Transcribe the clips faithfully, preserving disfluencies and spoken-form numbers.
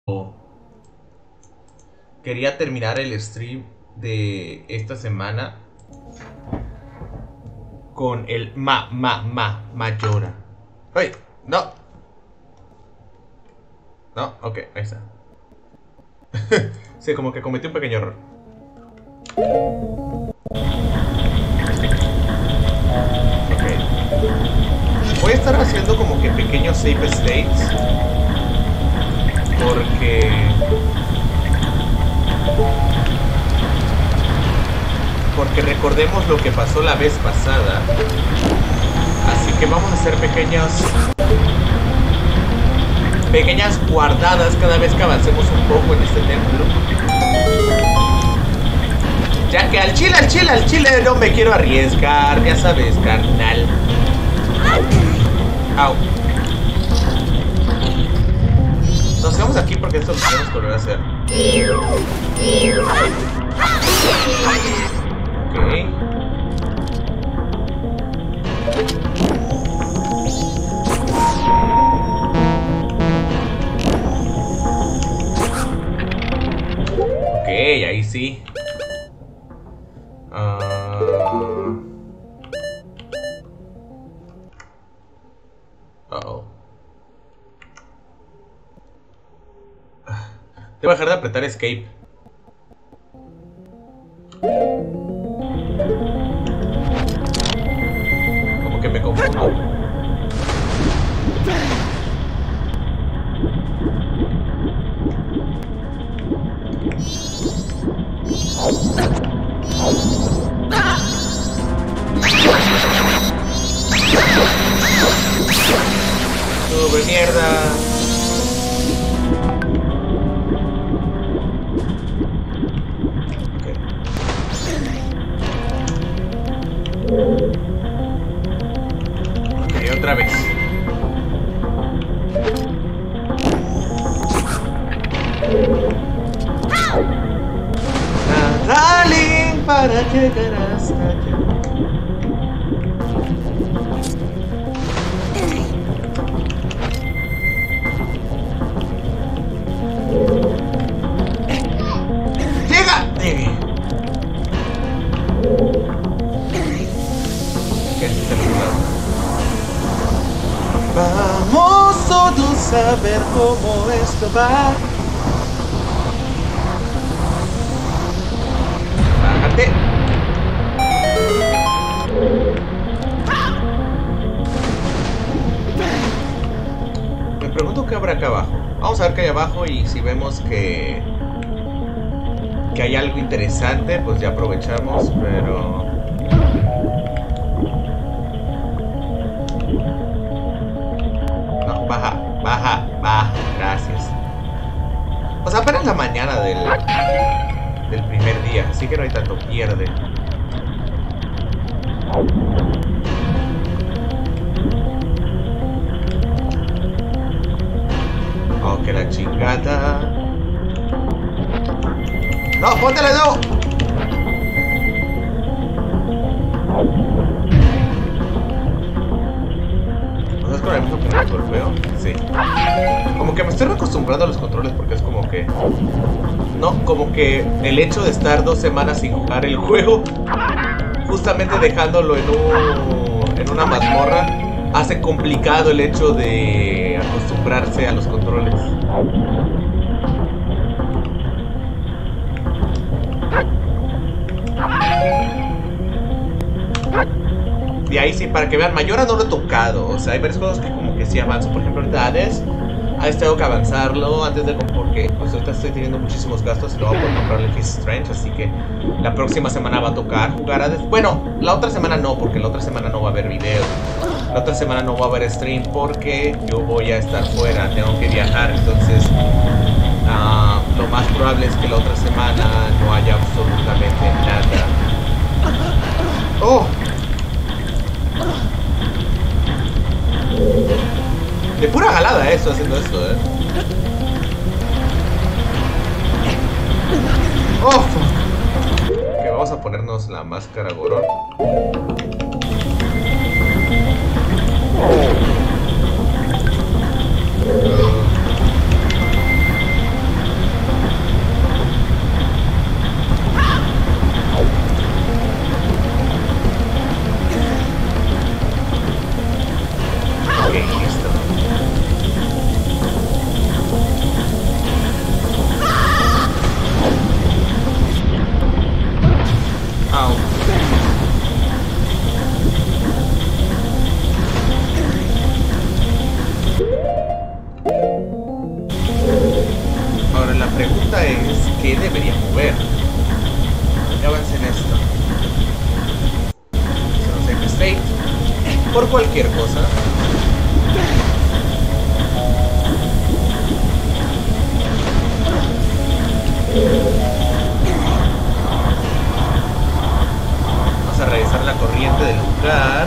Quería terminar el stream de esta semana con el ma, ma, ma, mayora. ¡Ay! ¡No! No, ok, ahí está. Sí, como que cometí un pequeño error. Ok. Voy a estar haciendo como que pequeños save states. Porque... Porque recordemos lo que pasó la vez pasada. Así que vamos a hacer pequeñas... Pequeñas guardadas cada vez que avancemos un poco en este templo. Ya que al chile, al chile, al chile no me quiero arriesgar. Ya sabes, carnal. Au. Nos quedamos aquí porque esto lo tenemos que volver a hacer. Ok. Ok, ahí sí. Uh... Uh oh. Debo dejar de apretar escape. Como que me confundo. Sube mierda. Ok, otra vez. Darling, para llegar hasta allá. ¡Llega! Eh. Vamos todos a ver cómo esto va. Bájate. Me pregunto qué habrá acá abajo. Vamos a ver qué hay abajo y si vemos que que hay algo interesante, pues ya aprovechamos, pero baja, baja, baja, gracias. O sea, apenas la mañana del, del primer día, así que no hay tanto pierde. Oh, que la chingada. ¡No, póntele no! ¿No es con el mismo que me golpeo? Sí. Como que me estoy acostumbrando a los controles porque es como que... No, como que el hecho de estar dos semanas sin jugar el juego, justamente dejándolo en un, en una mazmorra, hace complicado el hecho de acostumbrarse a los controles. Y ahí sí, para que vean, Mayora no lo he tocado. O sea, hay varios juegos que como que sí avanzo. Por ejemplo, ahorita Hades, Hades tengo que avanzarlo antes de... Porque pues ahorita estoy teniendo muchísimos gastos y luego voy a comprarle Life is Strange. Así que la próxima semana va a tocar jugar Hades. Bueno, la otra semana no, porque la otra semana no va a haber video. La otra semana no va a haber stream porque yo voy a estar fuera, tengo que viajar. Entonces, uh, lo más probable es que la otra semana no haya absolutamente nada. ¡Oh! De pura jalada eso, haciendo esto, eh. Oh, fuck. Ok, vamos a ponernos la máscara Goron. pregunta es, ¿qué debería mover? Ya avancé en esto. Se nos deja state. Por cualquier cosa. Vamos a revisar la corriente del lugar.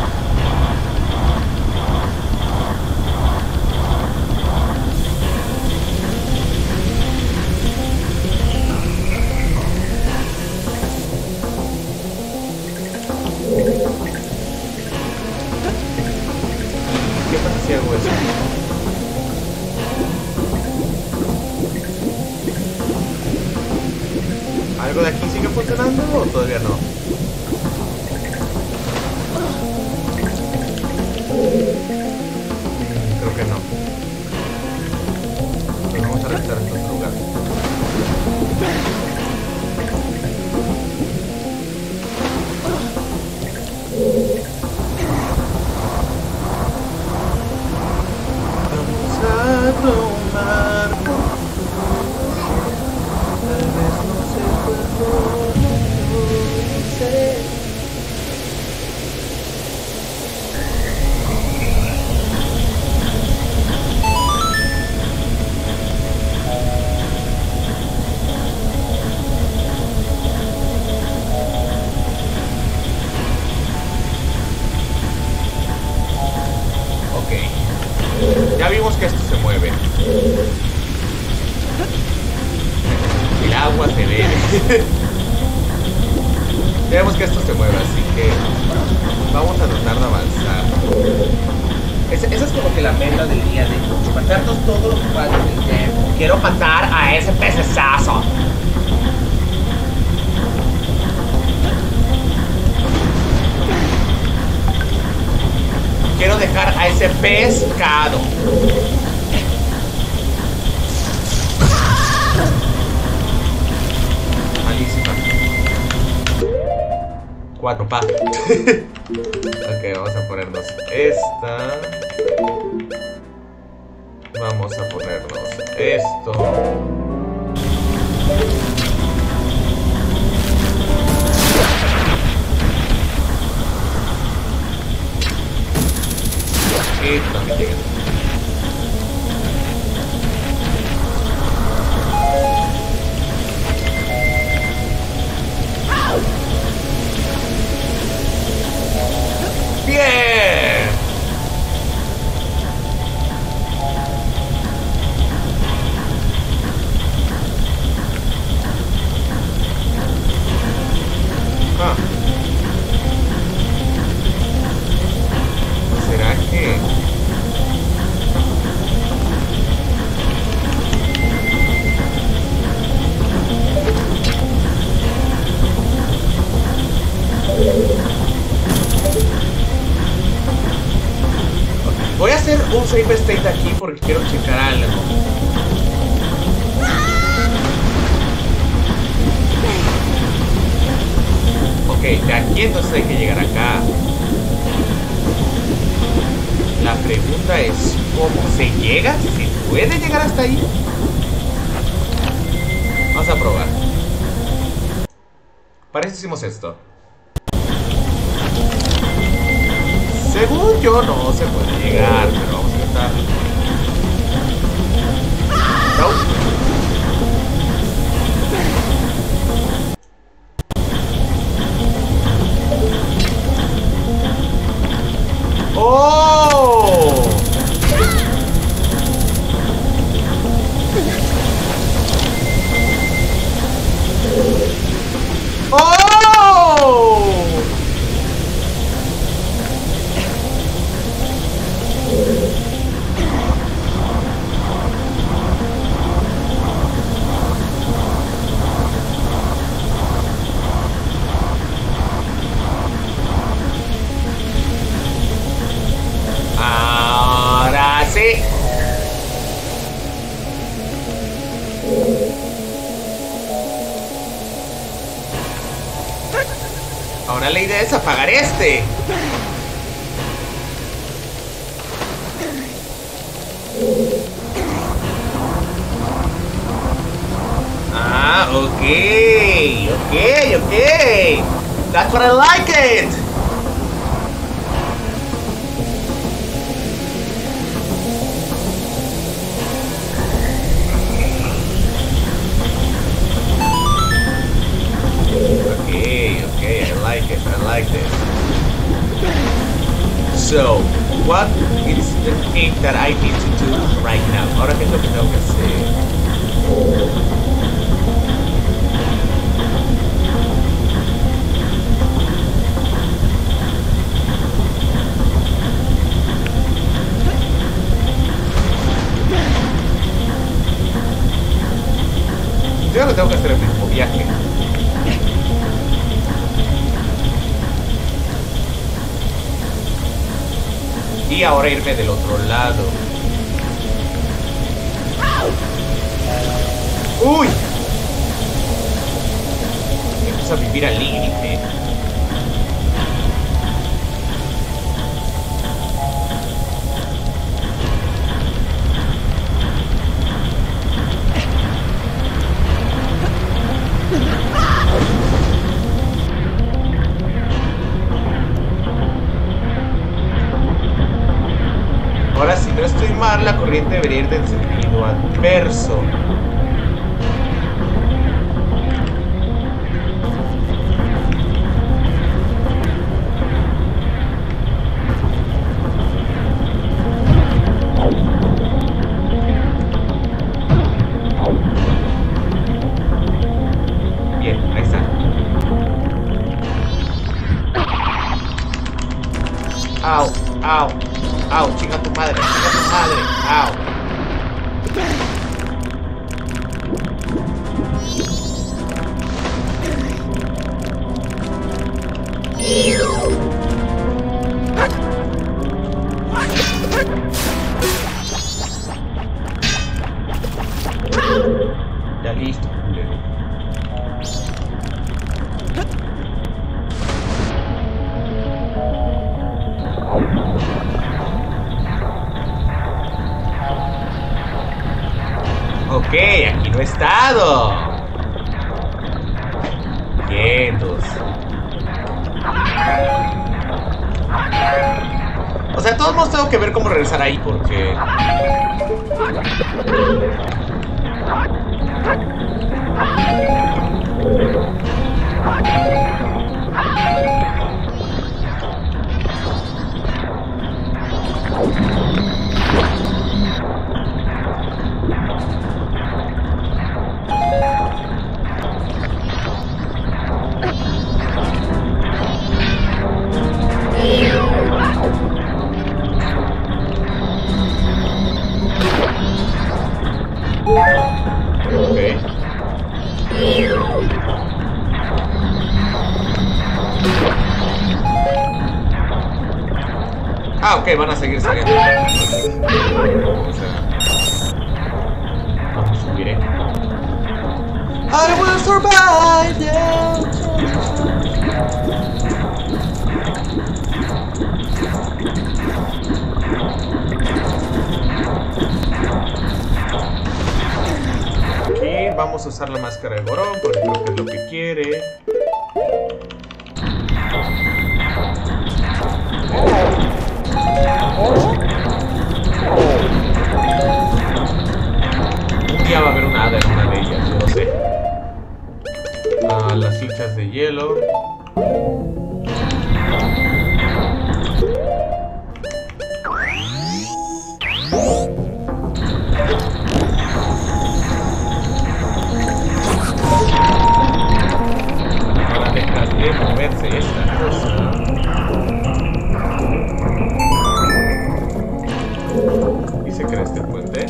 ¿Qué pasa si hago eso? ¿Algo de aquí sigue funcionando o todavía no? Creo que no. Pero vamos a revisar en otro lugar. Vamos a tomar. Tal vez no sé cuándo, no sé. Ok. Ya vimos que esto se mueve. El agua se ve. Ya vemos que esto se mueve, así que vamos a tratar de avanzar. Esa, esa es como que la meta del día de hoy. Matarnos todos los padres del tiempo. Quiero matar a ese pecesazo. Quiero dejar a ese pescado. Malísima. Cuatro pa. Ok, vamos a ponernos esta. Vamos a ponernos esto. Y también llega. ¡Bien! Ah. ¿Será que...? Voy a hacer un save state aquí porque quiero checar algo. Ok, de aquí entonces hay que llegar acá. La pregunta es, ¿cómo se llega? ¿Se puede llegar hasta ahí? Vamos a probar. Para eso hicimos esto. Según yo no se puede llegar, pero vamos a intentar. No. ¡Oh! ¡Oh! Ahora sí. Ahora la idea es apagar este. Okay, okay, okay. That's what I like it. Okay, okay, I like it. I like it. So, what is the thing that I need to do right now? Ahora qué es lo que tengo que hacer. Yo no tengo que hacer el mismo viaje. Y ahora irme del otro lado. ¡Uy! Empiezo a vivir al límite. Ahora, si no estoy mal, la corriente debería ir en sentido adverso. Bien, ahí está. Au, au. Au, chinga tu madre, chinga tu madre, au. Ya listo, culero. Ok, aquí no he estado. Quietos. O sea, de todos modos tengo que ver cómo regresar ahí porque... Ah, ok, van a seguir saliendo. O sea, vamos a subir, eh. I will survive, yeah. Aquí vamos a usar la máscara de Gorón porque creo que es lo que quiere. Un día va a haber una hada en una de ellas, yo lo sé. Ah, las fichas de hielo. Ahora deja de moverse esta cosa. ¿Y se crea este puente?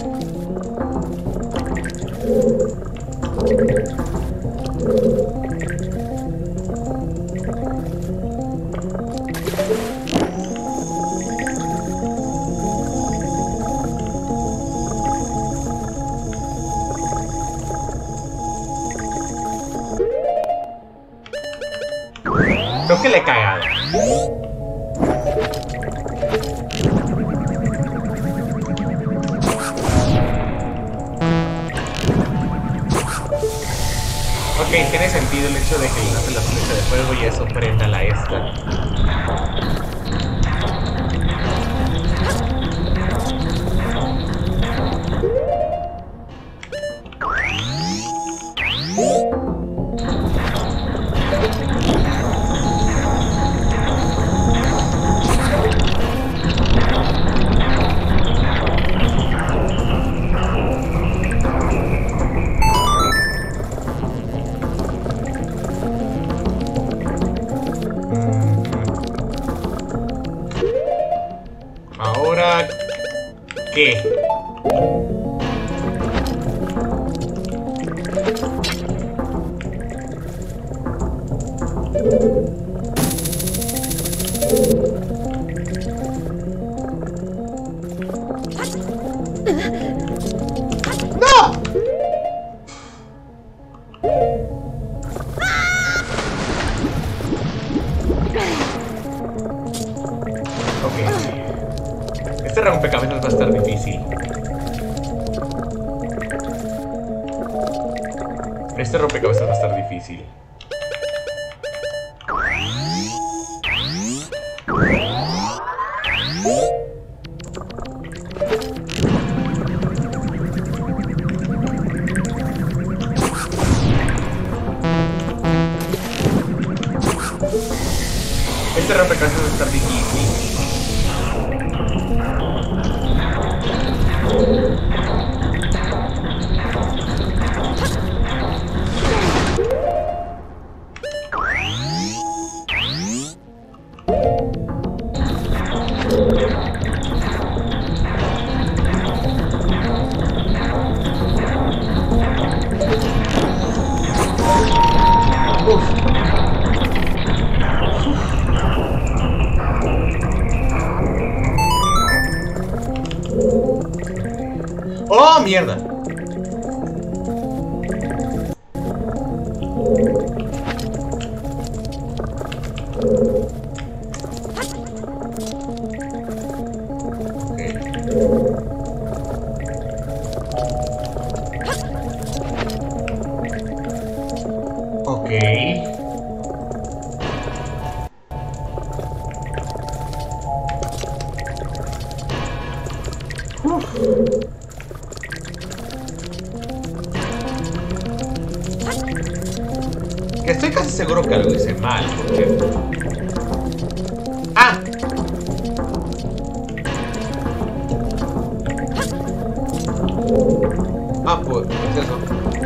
Creo que le he cagado. Ok, Ok, tiene sentido el hecho de que le lance la flecha de fuego y eso prenda la esta. Ahora, ¿qué? ¡No! Ok. Este rompecabezas va a estar difícil. Este rompecabezas va a estar difícil. Este rompecabezas va a estar difícil. ¡Oh, mierda! Ok. Ok. Uf. Que estoy casi seguro que algo hice mal, porque... ¡Ah! Ah, pues, pues eso.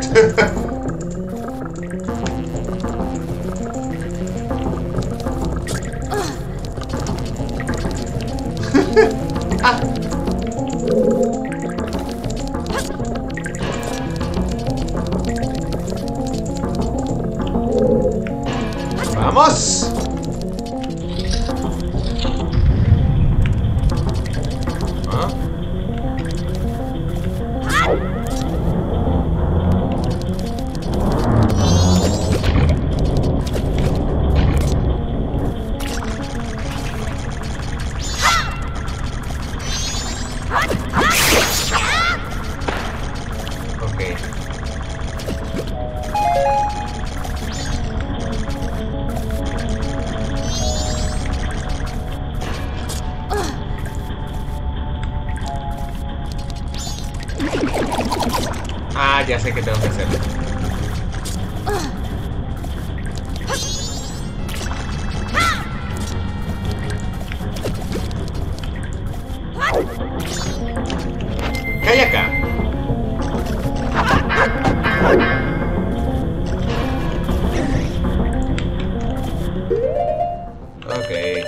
Ah. ¡Vamos! ¿Ah? Ok. Ah, ya sé qué tengo que hacer. ¿Qué hay acá? Ok.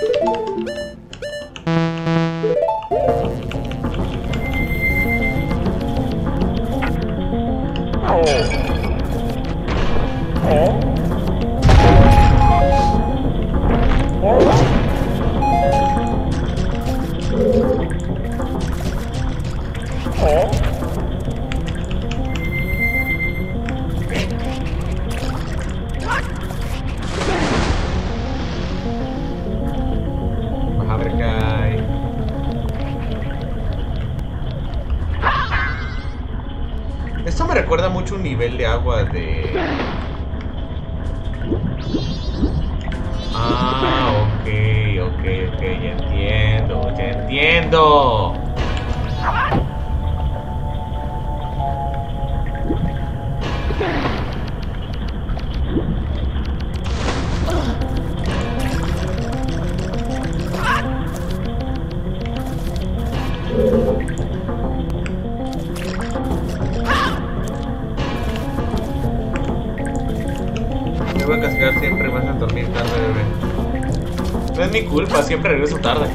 Vamos a ver qué hay. Esto me recuerda mucho un nivel de agua de... Ah, ok, ok, ok, ya entiendo, ya entiendo. Me voy a castigar siempre, vas a dormir tarde, bebé. No es mi culpa, siempre regreso tarde.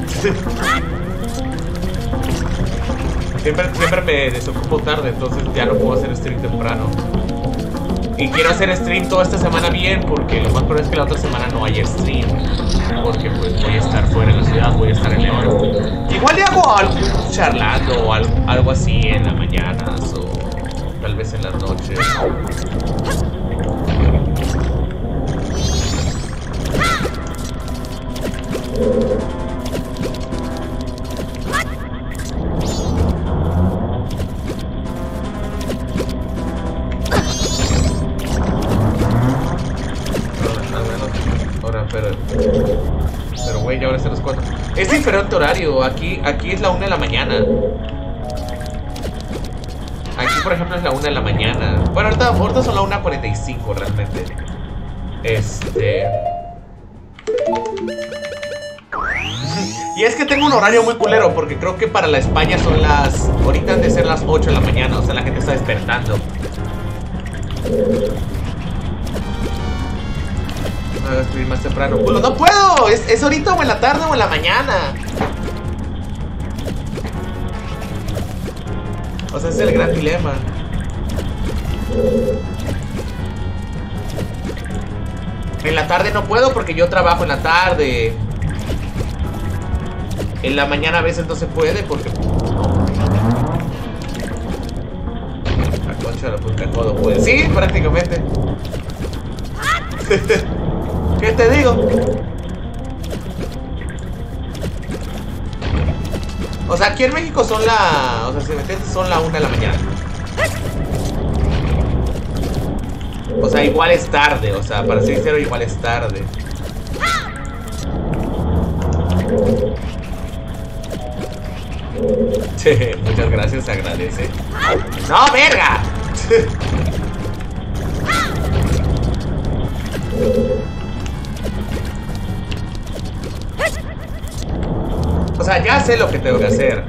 Siempre, siempre me desocupo tarde, entonces ya no puedo hacer stream temprano. Y quiero hacer stream toda esta semana bien, porque lo más probable es que la otra semana no haya stream. Porque pues voy a estar fuera de la ciudad, voy a estar en León. Igual le hago algo charlando o algo, algo así en las mañanas o tal vez en las noches. Pero, pero güey, ya ahora son las cuatro. Es diferente horario. Aquí, aquí es la una de la mañana. Aquí, por ejemplo, es la una de la mañana. Bueno, ahorita, ahorita son la una cuarenta y cinco realmente. Este. Y es que tengo un horario muy culero, porque creo que para la España son las... Ahorita han de ser las ocho de la mañana. O sea, la gente está despertando. Voy a escribir más temprano. ¡Culo, no puedo! ¿Es, ¿Es ahorita o en la tarde o en la mañana? O sea, ese es el gran dilema. En la tarde no puedo porque yo trabajo en la tarde. En la mañana a veces no se puede porque... La concha de la puta codo puede. Sí, prácticamente. ¿Qué te digo? O sea, aquí en México son la... O sea, si me entiendes, son la una de la mañana. O sea, igual es tarde. O sea, para ser sincero, igual es tarde. Muchas gracias, se agradece. ¡No, verga! O sea, ya sé lo que tengo que hacer.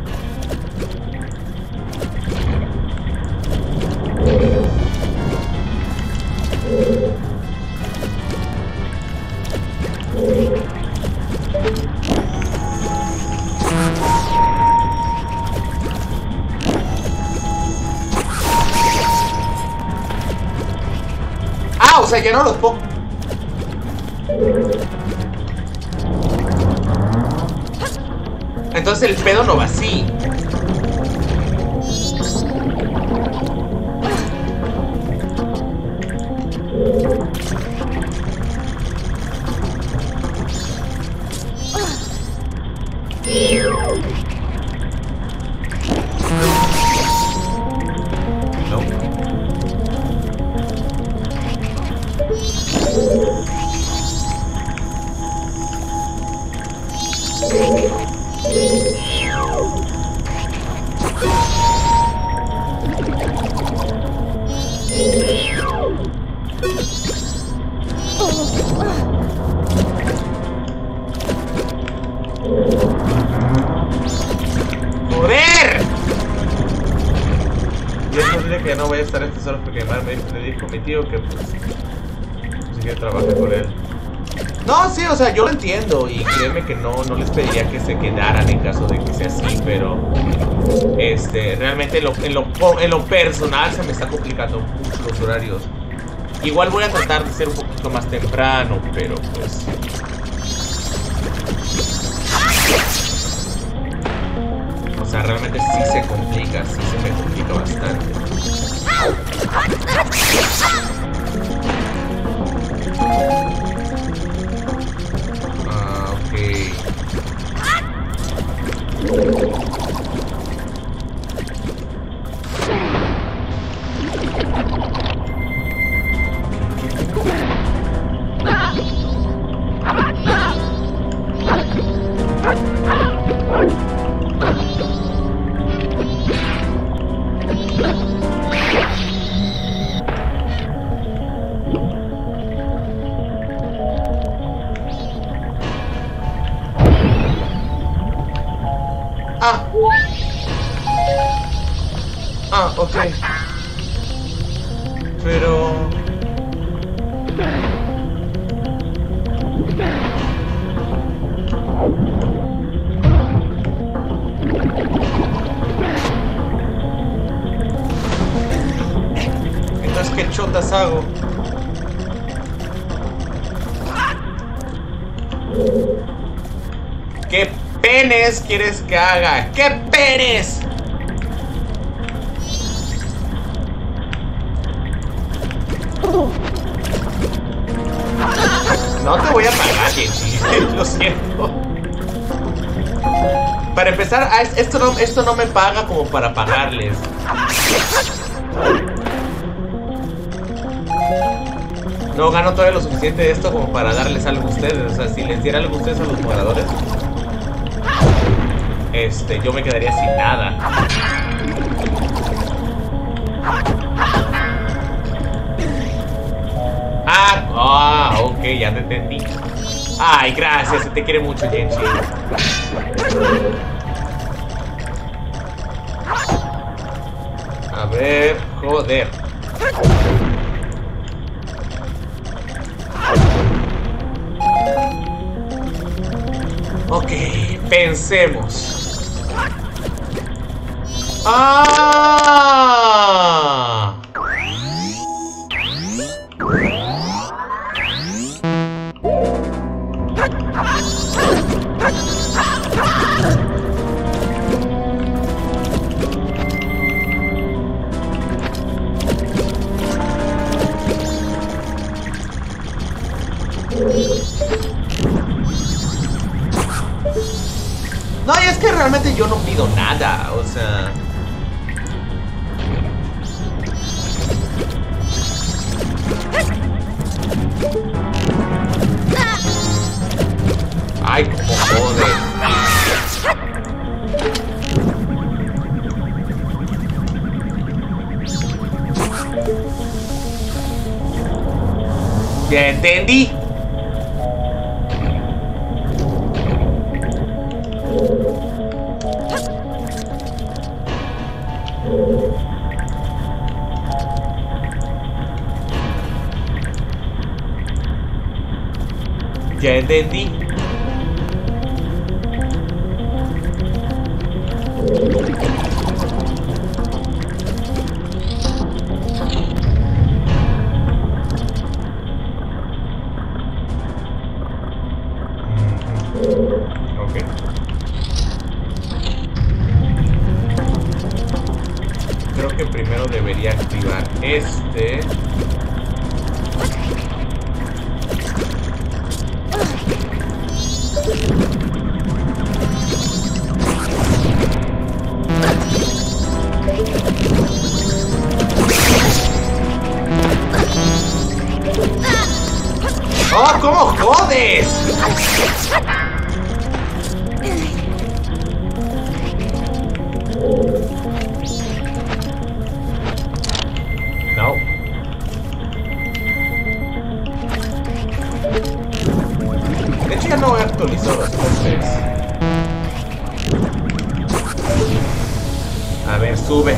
Ah, o sea, ya no los pongo. Entonces el pedo no va así. No. ¡Joder! Y es posible que no voy a estar a estas horas porque además me dijo mi tío que pues si quiere trabajar por él. No, sí, o sea, yo lo entiendo y créeme que no, no les pediría que se quedaran en caso de que sea así, pero este, realmente en lo, en lo, en lo personal se me está complicando mucho los horarios. Igual voy a tratar de ser un poquito más temprano, pero pues... O sea, realmente sí se complica, sí se me complica bastante. Ah, ok. pero... Entonces, ¿qué chotas hago? ¿Qué penes quieres que haga? ¿Qué penes? No te voy a pagar, Genji. Lo siento. Para empezar, esto no, esto no me paga como para pagarles. No gano todavía lo suficiente de esto como para darles algo a ustedes. O sea, si les diera algo a ustedes a los jugadores, este, yo me quedaría sin nada. Ah, ah, ok, ya te entendí. Ay, gracias, se te quiere mucho, Genji. A ver, joder. Ok, pensemos. ¡Ah! No, y es que realmente yo no pido nada, o sea... Ay, como joder. Ya entendí. Ya entendí. Ok. Creo que primero debería activar este. ¡Oh, cómo jodes! No. De hecho ya no voy a actualizar los cofres. A ver, sube.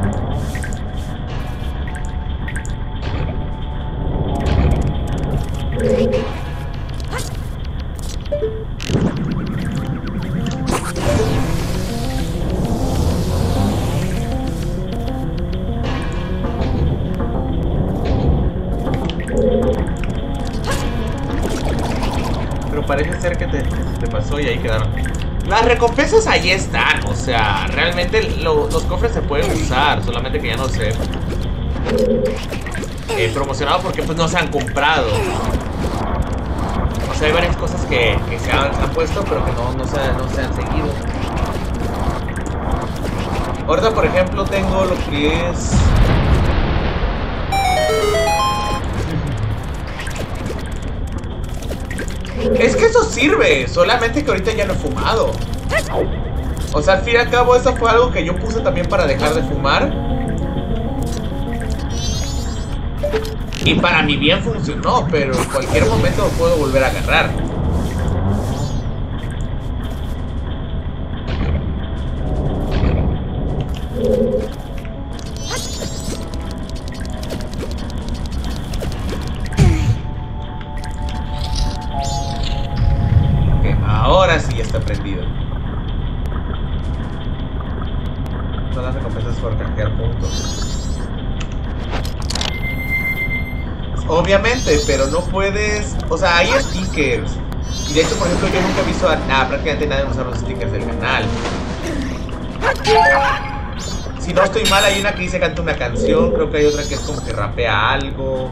Pero parece ser que te, te pasó y ahí quedaron. Las recompensas ahí están, o sea, realmente lo, los cofres se pueden usar, solamente que ya no sé eh, promocionado porque pues no se han comprado. O sea, hay varias cosas que, que se, han, se han puesto pero que no, no, se, no se han seguido. Ahorita, por ejemplo, tengo lo que es... Es que eso sirve, solamente que ahorita ya no he fumado. O sea, al fin y al cabo eso fue algo que yo puse también para dejar de fumar. Y para mi bien funcionó, pero en cualquier momento lo puedo volver a agarrar. Obviamente, pero no puedes... O sea, hay stickers. Y de hecho, por ejemplo, yo nunca he visto a nada, prácticamente nadie usa los stickers del canal. Si no estoy mal, hay una que dice canta una canción. Creo que hay otra que es como que rapea algo.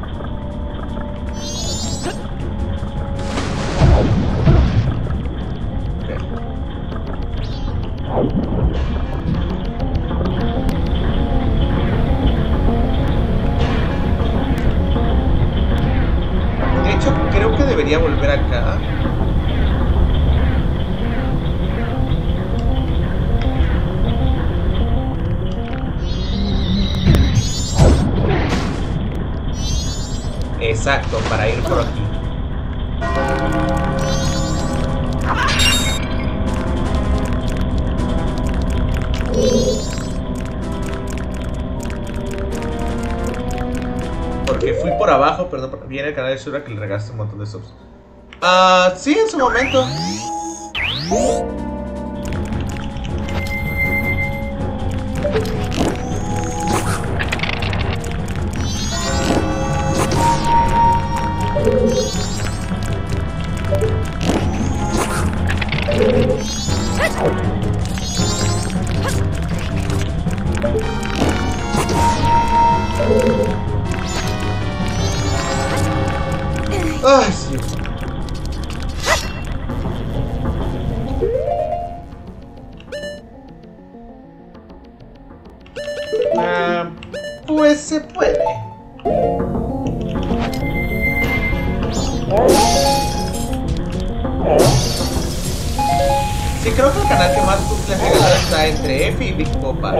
De hecho, creo que debería volver acá. Exacto, para ir por aquí. Porque fui por abajo, pero no, viene el canal de Shura que le regalaste un montón de subs. Ah, uh, sí, en su momento. Ay, sí. Ah, pues se puede. Sí, creo que el canal que más le ha regalado está entre F y Big Popa.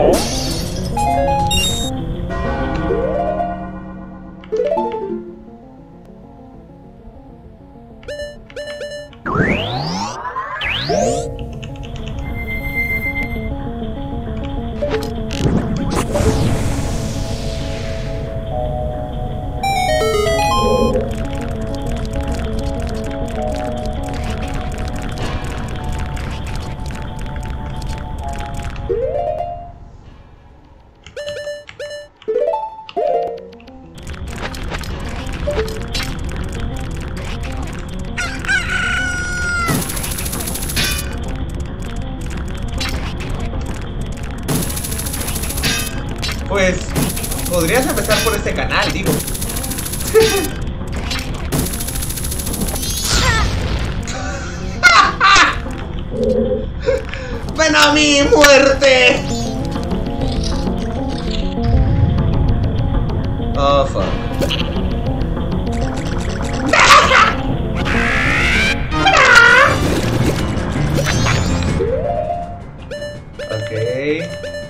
Pues podrías empezar por este canal, digo. ¡Ven a mi muerte! Oh, fuck. Ok.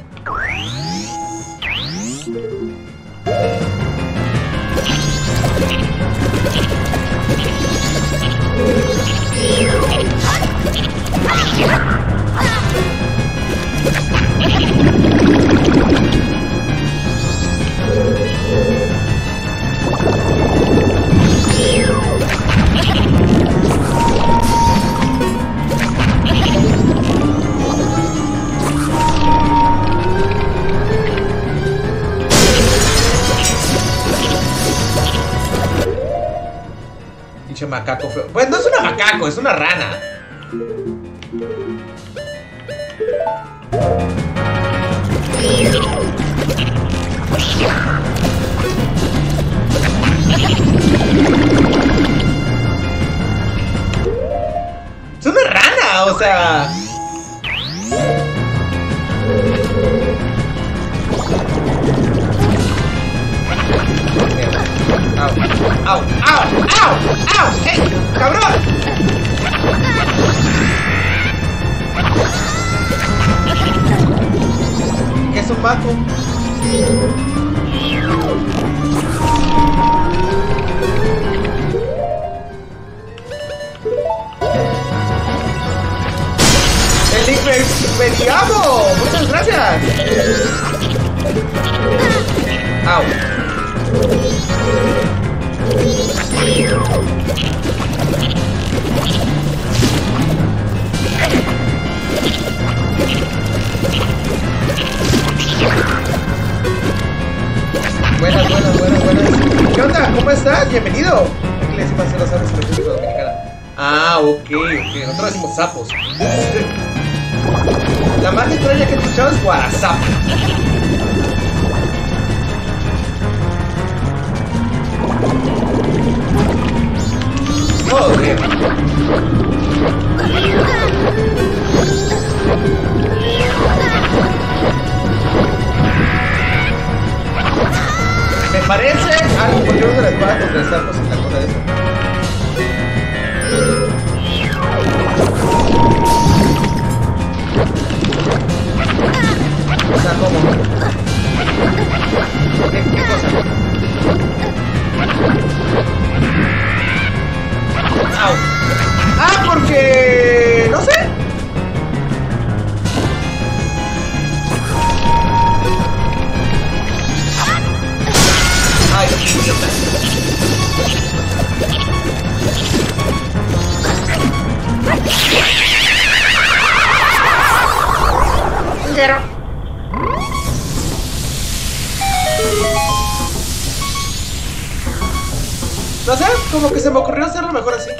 Pinche macaco feo. Pues no es una macaco, es una rana. Es una rana, o sea. Au, au, au, au, au, ¡hey, cabrón! ¿Qué es un vacuum? ¡El Imperiamo! ¡Muchas gracias! ¡Au! Buenas, buenas, buenas, buenas. ¿Qué onda? ¿Cómo estás? Bienvenido. ¿Qué le decimos a las aves en República Dominicana? Ah, ok, ok. Nosotros decimos sapos. La más extraña que he escuchado es guarazapo. Joder. Me parece algo porque uno de las espada contra sapos en la cosa de eso. O sea, ¿cómo? ¿Qué, qué cosa? Au. Ah, porque... no sé. Ay, qué idiota. Pero... no sé, como que se me ocurrió hacerlo mejor así.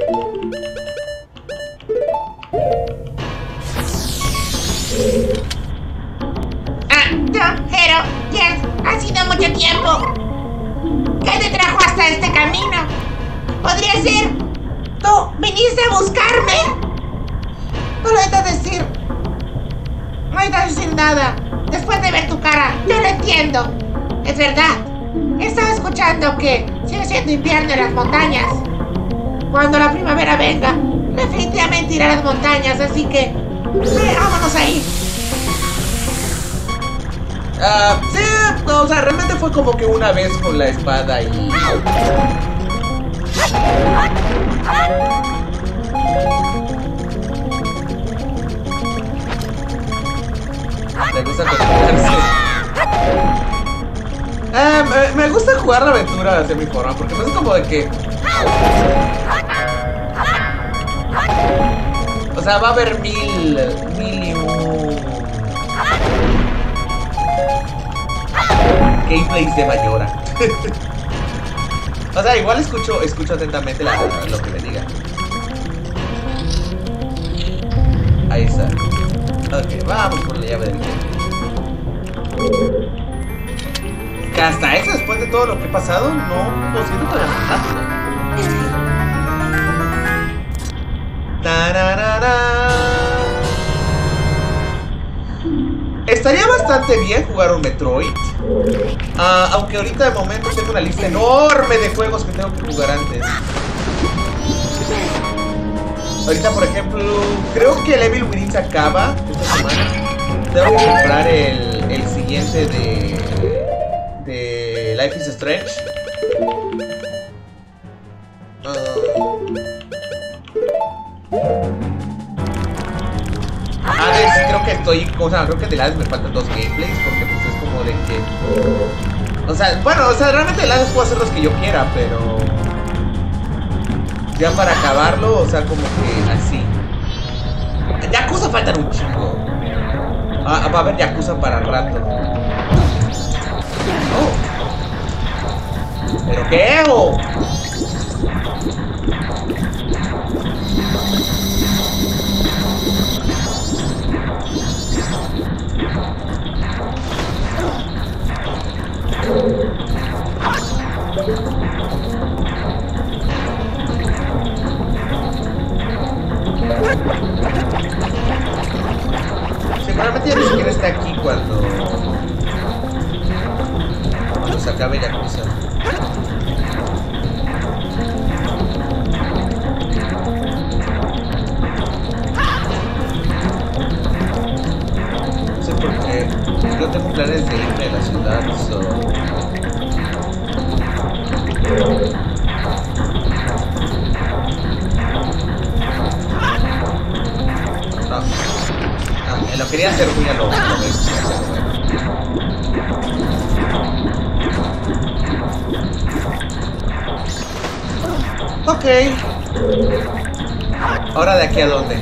Ah, Jero, Jess, ha sido mucho tiempo. ¿Qué te trajo hasta este camino? ¿Podría ser? ¿Tú viniste a buscarme? No lo he de decir. No he de decir nada. Después de ver tu cara, yo lo entiendo. Es verdad. Estaba escuchando que sigue siendo invierno en las montañas. Cuando la primavera venga, definitivamente iré a las montañas, así que... eh, vámonos ahí. Ah, uh, sí, no, o sea, realmente fue como que una vez con la espada y... Me gusta acostumbrarse. Eh, me, me gusta jugar la aventura de mi forma, porque no es como de que... o sea, va a haber mil... mil y un... gameplays de Mayora. O sea, igual escucho, escucho atentamente la, lo que me digan. Ahí está. Ok, vamos por la llave del tiempo. Que hasta eso, después de todo lo que he pasado, no lo siento tan rápido. ¡Tararara! Estaría bastante bien jugar un Metroid. Uh, aunque ahorita de momento tengo una lista enorme de juegos que tengo que jugar antes. Ahorita, por ejemplo, creo que el Evil Within se acaba esta semana. Tengo que comprar el, el siguiente de, de Life is Strange. Uh, Hades, creo que estoy, o sea, creo que de Hades me faltan dos gameplays porque pues es como de que... o sea, bueno, o sea, realmente de Hades puedo hacer los que yo quiera, pero... ya para acabarlo, o sea, como que así. Yakuza faltan un chingo. Ah, va a haber Yakuza para rato. Oh. ¿Pero qué hago? Seguramente ya ni siquiera está aquí cuando... cuando se acabe Yakuza. No sé por qué. Yo tengo planes de irme a la ciudad, so... no. Ah, lo quería hacer muy a lo, a lo bestia. Ok. Ahora, ¿de aquí a dónde?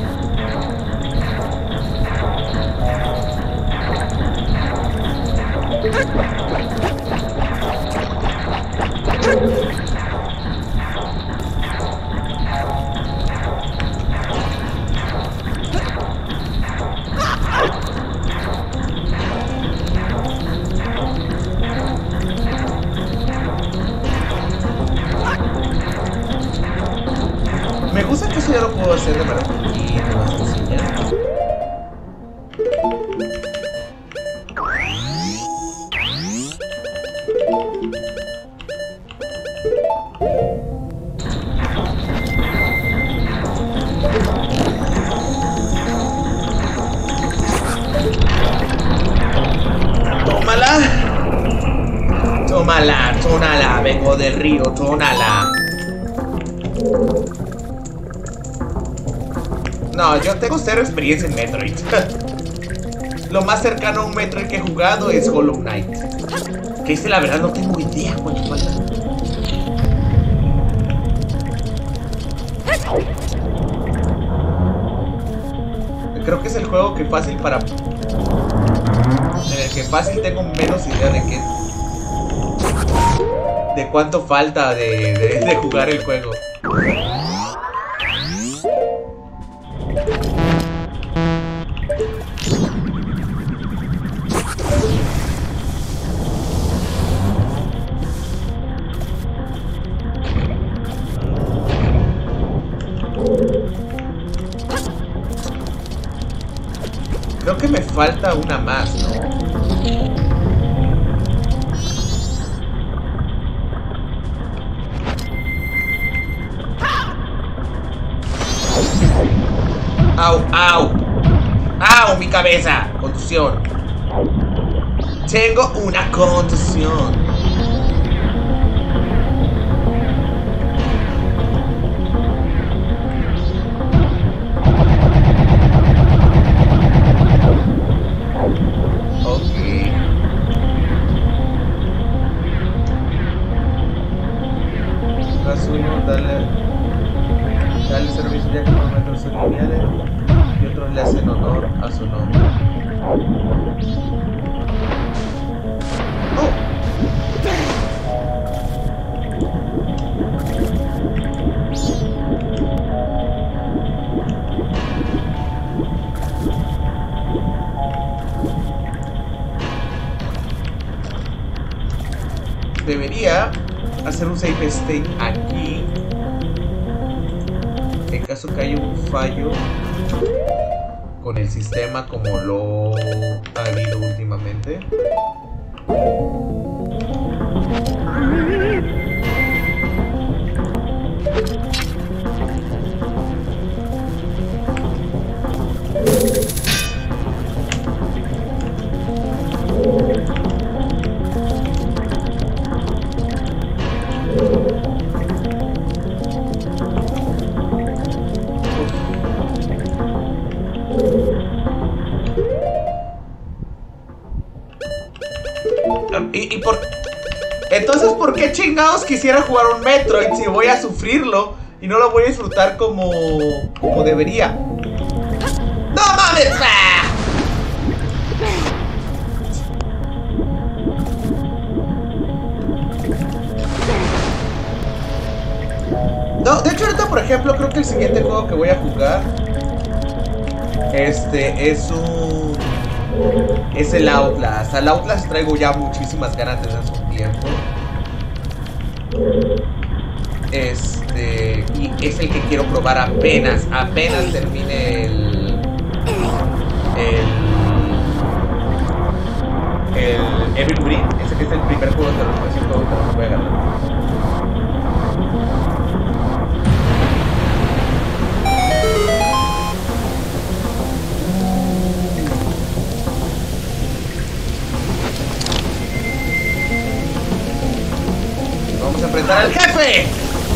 Me gusta que eso ya lo puedo hacer de manera un poquito más sencilla. Tómala. Tómala, tónala, vengo del río, tónala. No, yo tengo cero experiencia en Metroid. Lo más cercano a un Metroid que he jugado es Hollow Knight. Que este la verdad no tengo idea cuánto falta. Creo que es el juego que fácil para... En el que fácil tengo menos idea de qué... De cuánto falta de, de, de jugar el juego. Creo que me falta una más, ¿no? ¡Au, au! ¡Au, mi cabeza! Contusión. Tengo una contusión. Dale, dale servicio ya que los metros son lineales y otros le hacen honor a su nombre. Oh. Debería hacer un save state aquí en caso que haya un fallo con el sistema como lo ha habido últimamente. Y, y por... Entonces, ¿por qué chingados quisiera jugar un Metroid si voy a sufrirlo y no lo voy a disfrutar como, como debería? ¡No mames! ¡Ah! No, de hecho ahorita, por ejemplo, creo que el siguiente juego que voy a jugar Este es un... Es el Outlast. Al Outlast traigo ya muchísimas ganas desde hace un tiempo. Este... Y es el que quiero probar apenas, apenas termine el... El... El Evil Within. Ese que es el primer juego de terror, que lo voy a ganar. Vamos a enfrentar al jefe.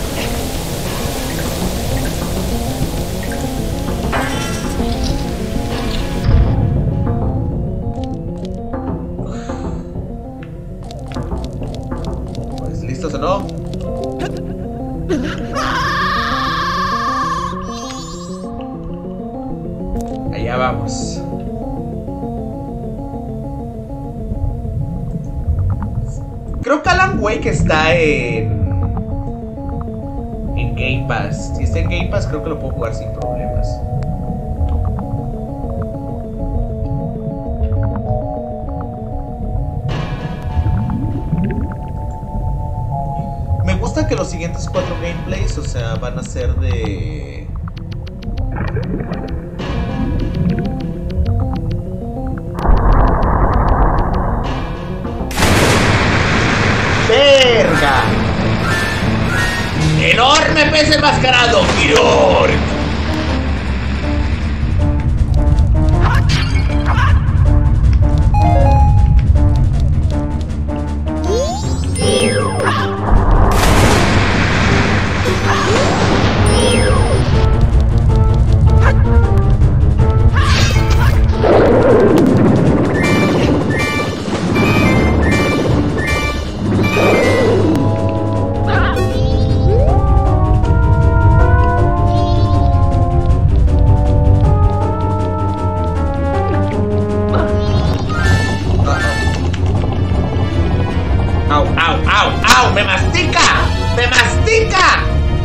Pues listos o no. Allá vamos. Creo que Alan Wake está en... Game Pass. Si está en Game Pass, creo que lo puedo jugar sin problemas. Me gusta que los siguientes cuatro gameplays, o sea, van a ser de... ¡Verga! ¡Enorme pez enmascarado! ¡Giror! ¡Me mastica! ¡Me mastica!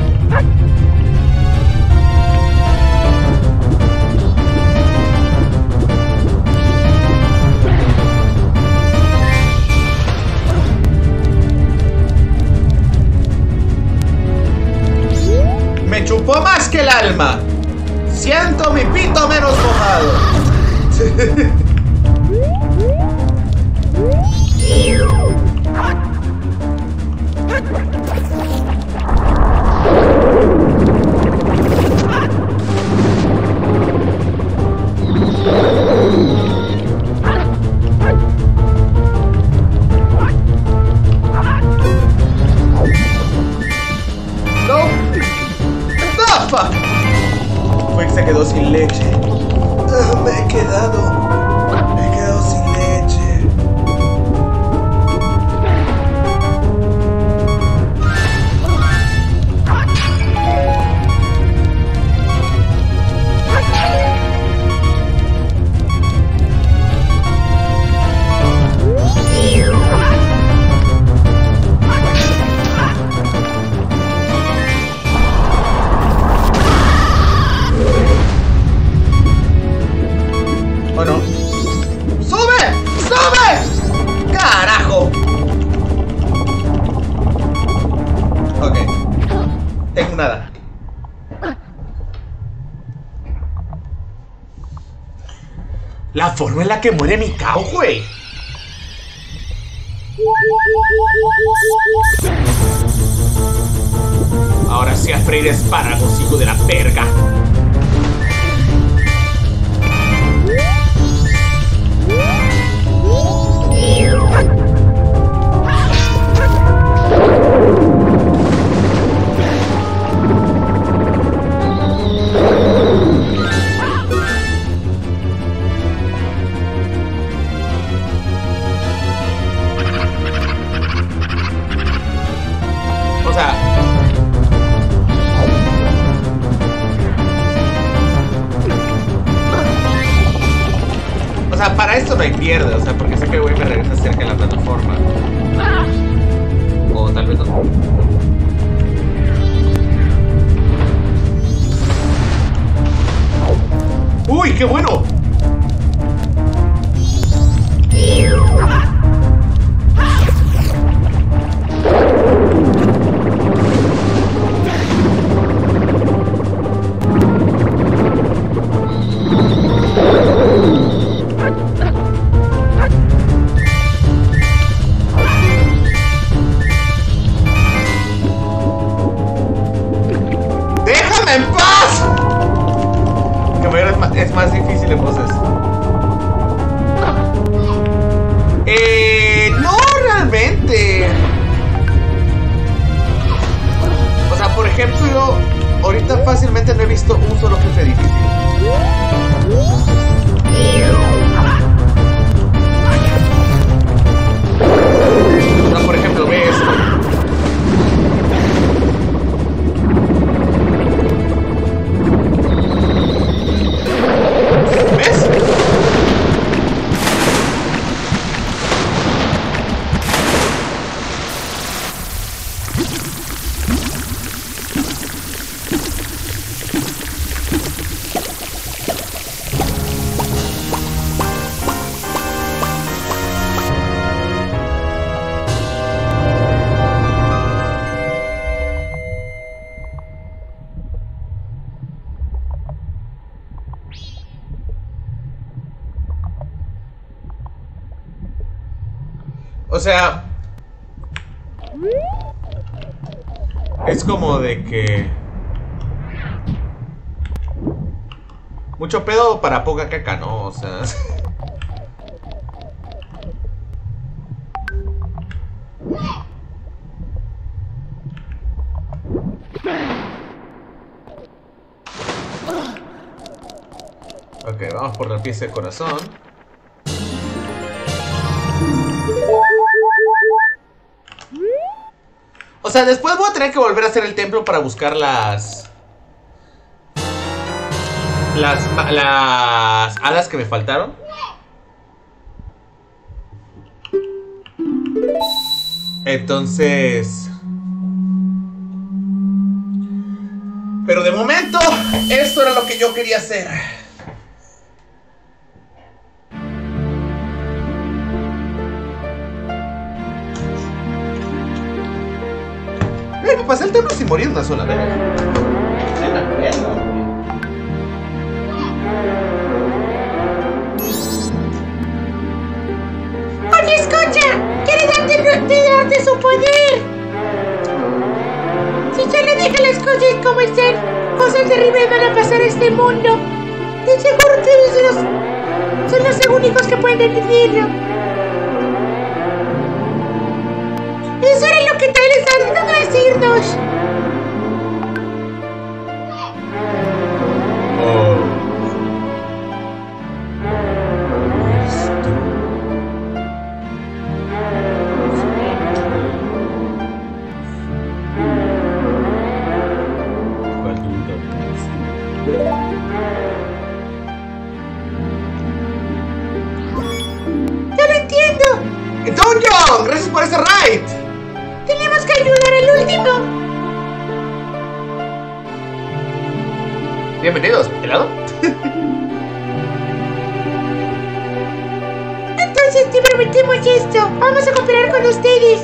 Me chupó más que el alma. Siento mi pito menos mojado. No. No, fuck. Fue que se quedó sin leche. Uh, me he quedado. Me he quedado sin leche. ¿O no? ¡Sube! ¡Sube! ¡Carajo! Ok. Tengo nada. La forma en la que muere Mikao, güey. Ahora sí a freír espárragos, hijo de la verga. O sea, o sea, para esto no hay pierde, o sea, porque sé que el güey me regresa cerca de la plataforma. O tal vez no. ¡Uy, qué bueno! sea, es como de que mucho pedo para poca caca, ¿no? O sea, ok, vamos por la pieza de corazón. O sea, después voy a tener que volver a hacer el templo para buscar las... Las... Las hadas que me faltaron. Entonces... Pero de momento, esto era lo que yo quería hacer. Me pasé el templo sin morir una sola vez. Oye, escucha, quiere darte, darte su poder. Si solo deja las cosas como están, cosas terribles van a pasar a este mundo. De seguro ustedes los, son los únicos que pueden impedirlo. Eso era lo que tal está tratando de decirnos. Oh. ¡Ya lo entiendo! ¡Dungeon! ¡Gracias por ese raid! ¡Tenemos que ayudar al último! Bienvenidos, ¿helado? Entonces te prometemos esto. Vamos a cooperar con ustedes.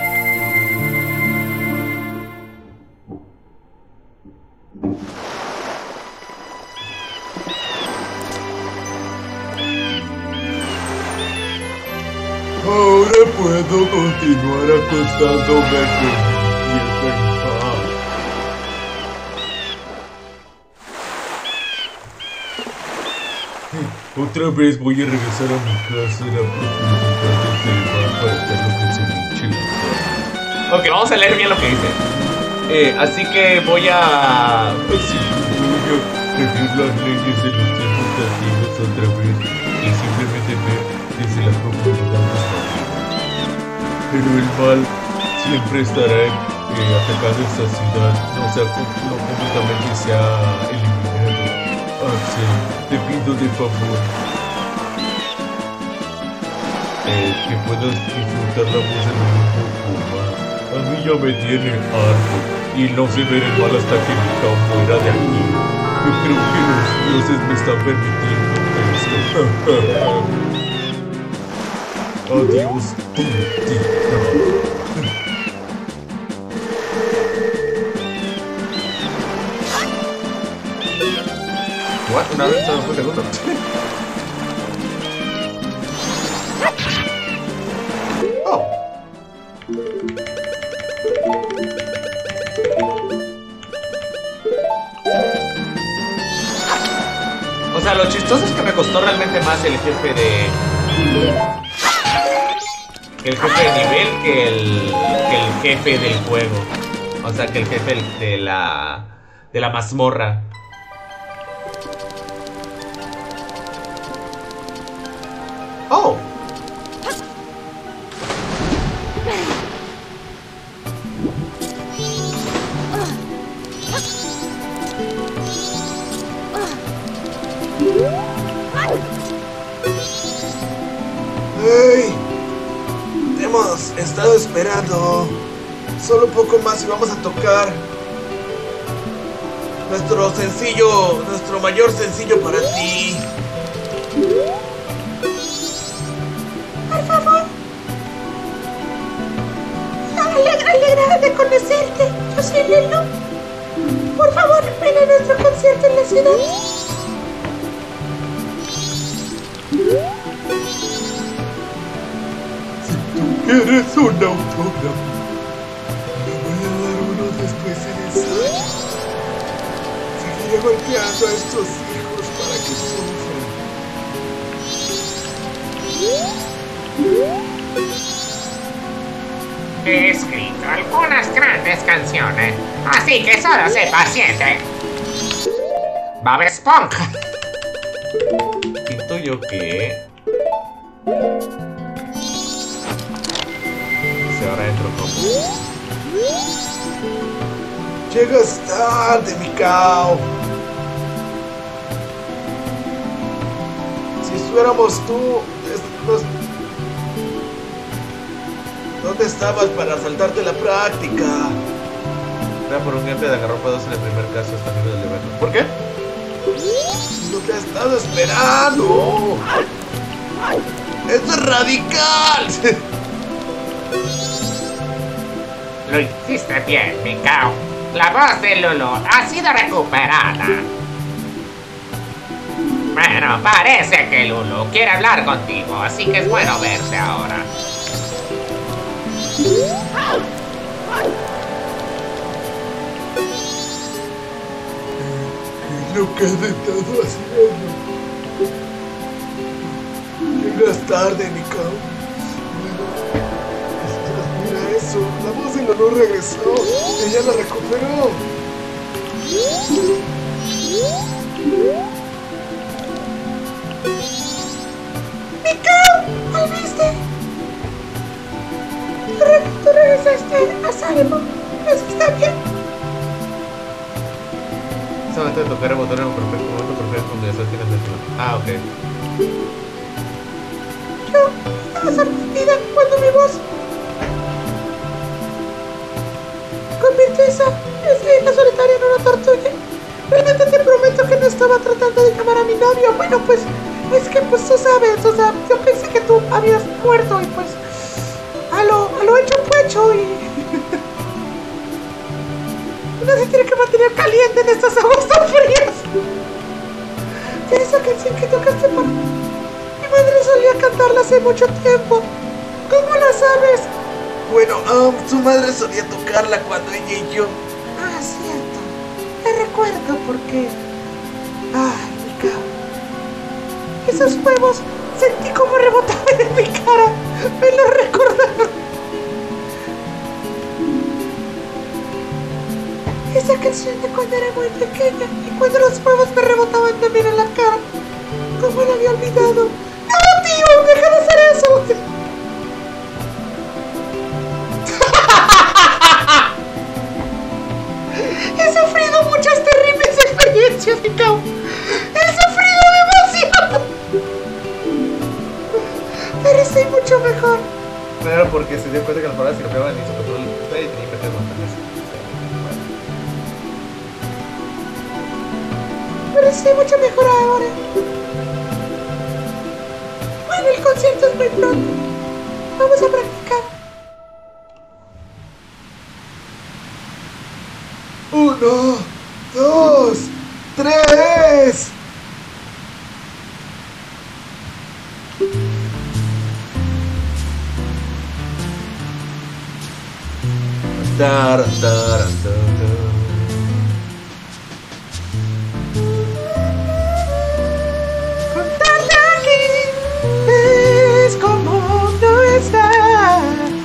Ahora puedo continuar acostándome con mi vieja en paz. Otra vez voy a regresar a mi casa en la profundidad del mar para hacer lo que se me hinche. Ok, vamos a leer bien lo que dice. Eh, así que voy a... Así que voy a revivir las leyes de los tiempos antiguos otra vez y simplemente ver desde la profundidad del mar. Pero el mal siempre estará eh, atacando esta ciudad, no, sea, no completamente se ha eliminado. Axel, te pido de favor eh, que puedas disfrutar la voz de un poco más. A mí ya me tiene harto y no se ve el mal hasta que me cae fuera de aquí. Yo creo que los dioses me están permitiendo esto. Adiós, Tutina. What? Una vez, solo fue un segundo. Oh. O sea, lo chistoso es que me costó realmente más el jefe de... El jefe de nivel que el, que el jefe del juego. O sea, que el jefe de la... De la mazmorra. Oh. ¡Hey! Te hemos estado esperando. Solo un poco más y vamos a tocar nuestro sencillo, nuestro mayor sencillo para ti. Por favor. Alegra, alegrada de conocerte. Yo soy Lelo. Por favor, ven a nuestro concierto en la ciudad. Si tú ¿Quieres un autógrafo? Me voy a dar uno después de ensayos. Seguiré golpeando a estos hijos para que sufran. He escrito algunas grandes canciones, así que solo sé paciente. Bob Esponja. Intuyo que... Se ahora entro como... Llegas tarde, Mikao. Si estuviéramos tú, nos... ¿Dónde estabas para saltarte la práctica? Era por un gameplay de agarropa dos en el primer caso hasta nivel del evento. ¿Por qué? No te he estado esperando. ¡Esto es radical! Lo hiciste bien, Mikao. La voz de Lulu ha sido recuperada. Bueno, parece que Lulu quiere hablar contigo, así que es bueno verte ahora. ¿Qué es lo que has estado haciendo? Llegas tarde, Mikao. Mira eso, la voz de Lulu regresó. Ella la recuperó. ¡Mikao! ¿Volviste? Tú regresaste a salvo. ¿Eso está bien? Solamente de tocar el botón en un perfecto momento perfecto donde ya tienes dentro. Ah, ok. Yo estaba sorprendida cuando mi voz convirtió esa isla solitaria en una tortuga. Realmente te prometo que no estaba tratando de llamar a mi novio. Bueno, pues es que pues tú sabes, o sea, yo pensé que tú habías muerto y pues a lo, a lo hecho pecho y uno se tiene que mantener caliente en estas aguas tan frías. De esa canción que tocaste para mi madre solía cantarla hace mucho tiempo. ¿Cómo la sabes? Bueno, um, su madre solía tocarla cuando ella y yo... Ah, cierto. Te recuerdo porque... Ay, Mikao. Esos huevos sentí como rebotaban en mi cara. Me lo recordaron. Esa canción de cuando era muy pequeña y cuando los huevos me rebotaban también en la cara. ¿Cómo la había olvidado? ¡No, tío! ¡Deja de hacer eso! He sufrido muchas terribles experiencias, Mikao. He sufrido demasiado. Pero estoy mucho mejor. Claro, porque se dio cuenta que las palabras se cambiaban y su control y tenía que meter montañas. Pero estoy mucho mejor ahora. Bueno, el concierto es muy pronto. Vamos a practicar. Uno, dos, tres. Taran, taran, taran. Contarte aquí es como no estar.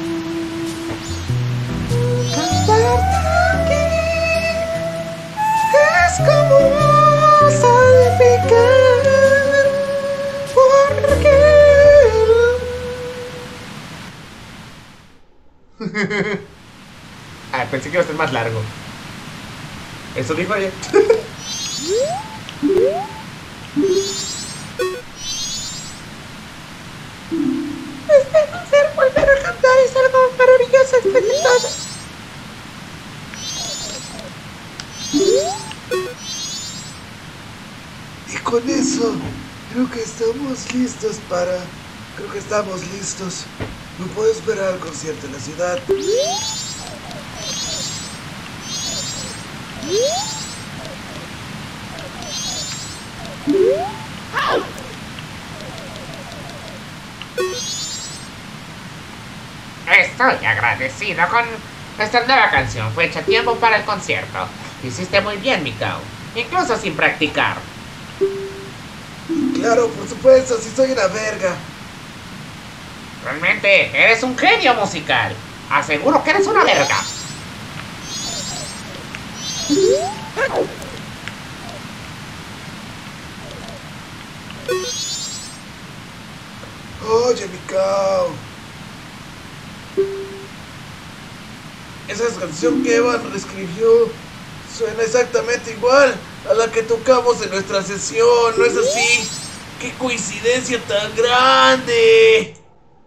Cantarte aquí es como salpicar. Porque Ah, pensé que iba a ser más largo. Eso dijo ella. espero hacer volver a cantar es algo maravilloso después de todo. Y con eso, creo que estamos listos para... Creo que estamos listos. No puedo esperar al concierto en la ciudad. Estoy agradecido con esta nueva canción. Fue hecha a tiempo para el concierto. Hiciste muy bien, Mikau. Incluso sin practicar. Claro, por supuesto, si soy una verga. Realmente, eres un genio musical. Aseguro que eres una verga. Oye, Mikau. Esa canción que Evan reescribió suena exactamente igual a la que tocamos en nuestra sesión, ¿no es así? ¡Qué coincidencia tan grande!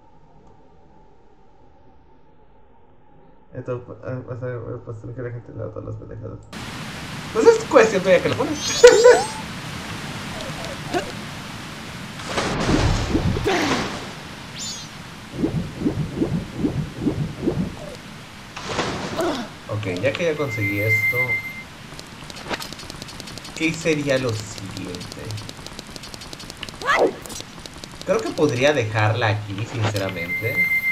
Esto va a ser pues, que la gente le da todas las pendejadas. Pues es cuestión tuya que lo pones. Ok, ya que ya conseguí esto, ¿qué sería lo siguiente? Creo que podría dejarla aquí, sinceramente.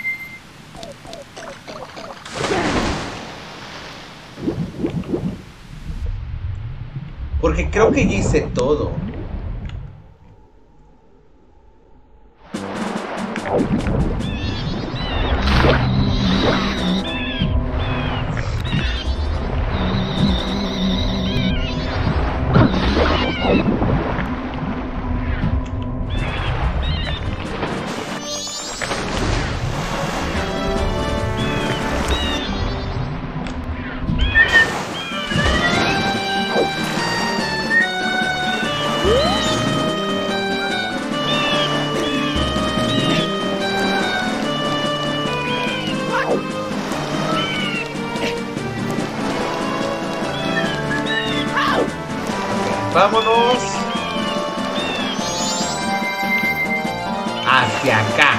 Porque creo que ya hice todo. Vámonos hacia acá.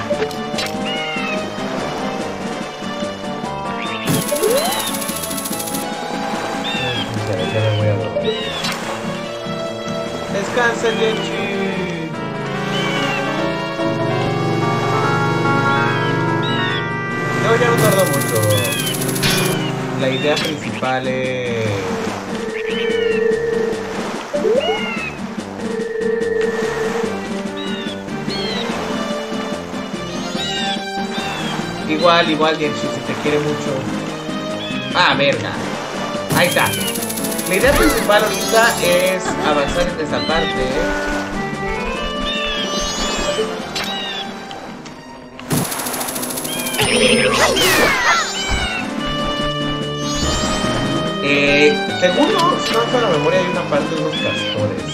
Ya, ya me voy a dormir. Descansa, Genji. No, ya no tardo mucho. La idea principal es... Igual, igual, Genji, si te quiere mucho. Ah, verga. Ahí está. La idea principal ahorita es avanzar en esta parte. Eh, según no, si no me falla la memoria, hay una parte de unos castores.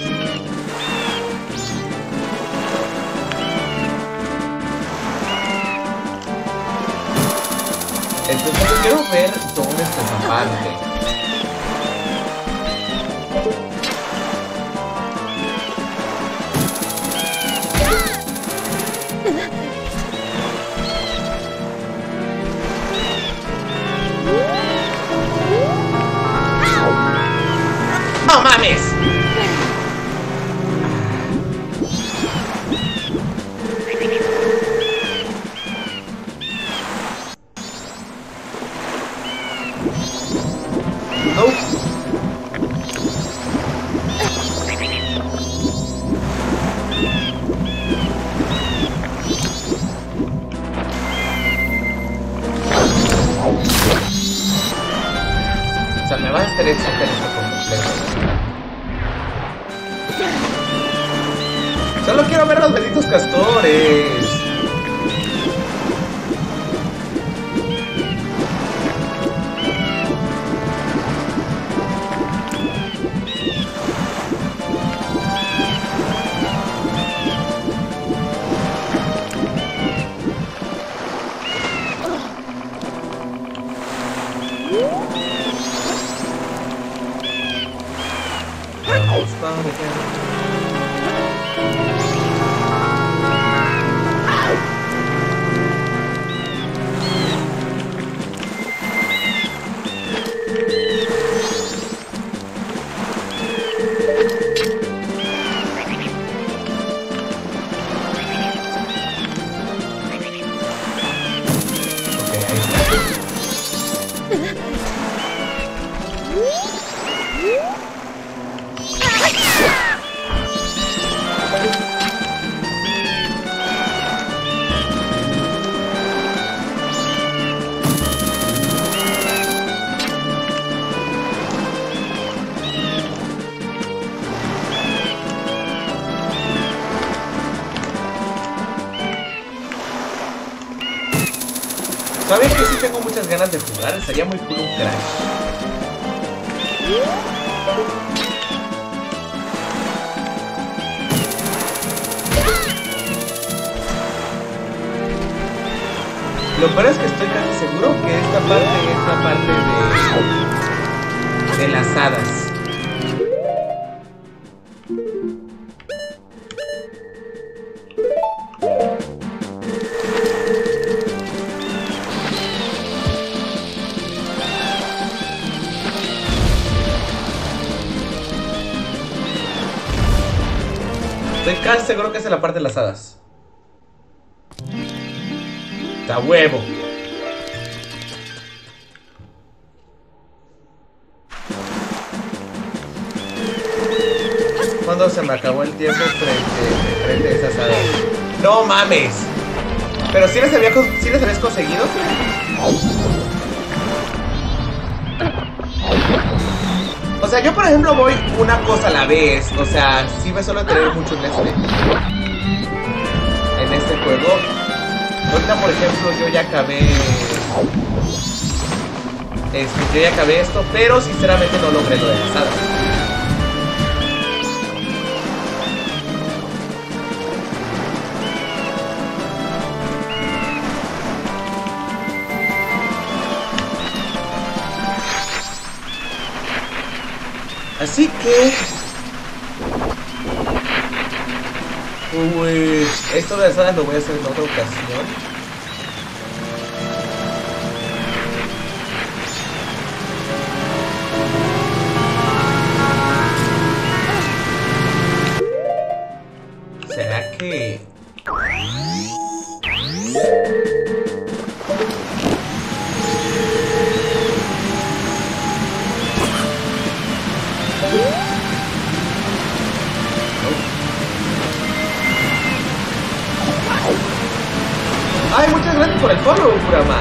Entonces quiero ver dónde está esa parte. ¡No mames! O sea, me va a interesar esto por completo. Solo quiero ver a los benditos castores. Vamos para acá. Ok, ahí está. ¿Saben que sí tengo muchas ganas de jugar? Estaría muy cool un Crash. Lo peor es que estoy casi seguro que esta parte es la parte de, de las hadas. Estoy casi seguro que es en la parte de las hadas. ¡Está huevo! ¿Cuándo se me acabó el tiempo frente, frente a esas hadas? ¡No mames! ¿Pero si les, había, si les habías conseguido? O sea, yo por ejemplo voy una cosa a la vez. O sea, sí me suelo tener mucho en este En este juego. Ahorita por ejemplo yo ya acabé este, Yo ya acabé esto, pero sinceramente no logré lo de las hadas. Así que pues esto de las hadas lo voy a hacer en otra ocasión. ¿Será que ay, muchas gracias por el follow, Kurama.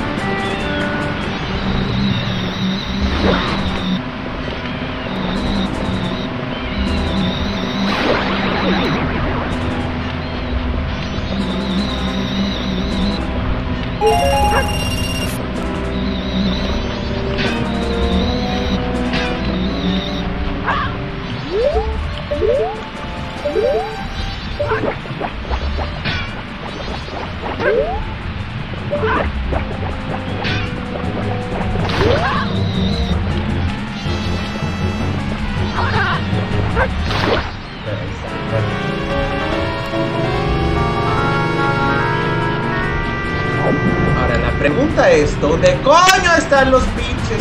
Ahora la pregunta es, ¿dónde coño están los pinches?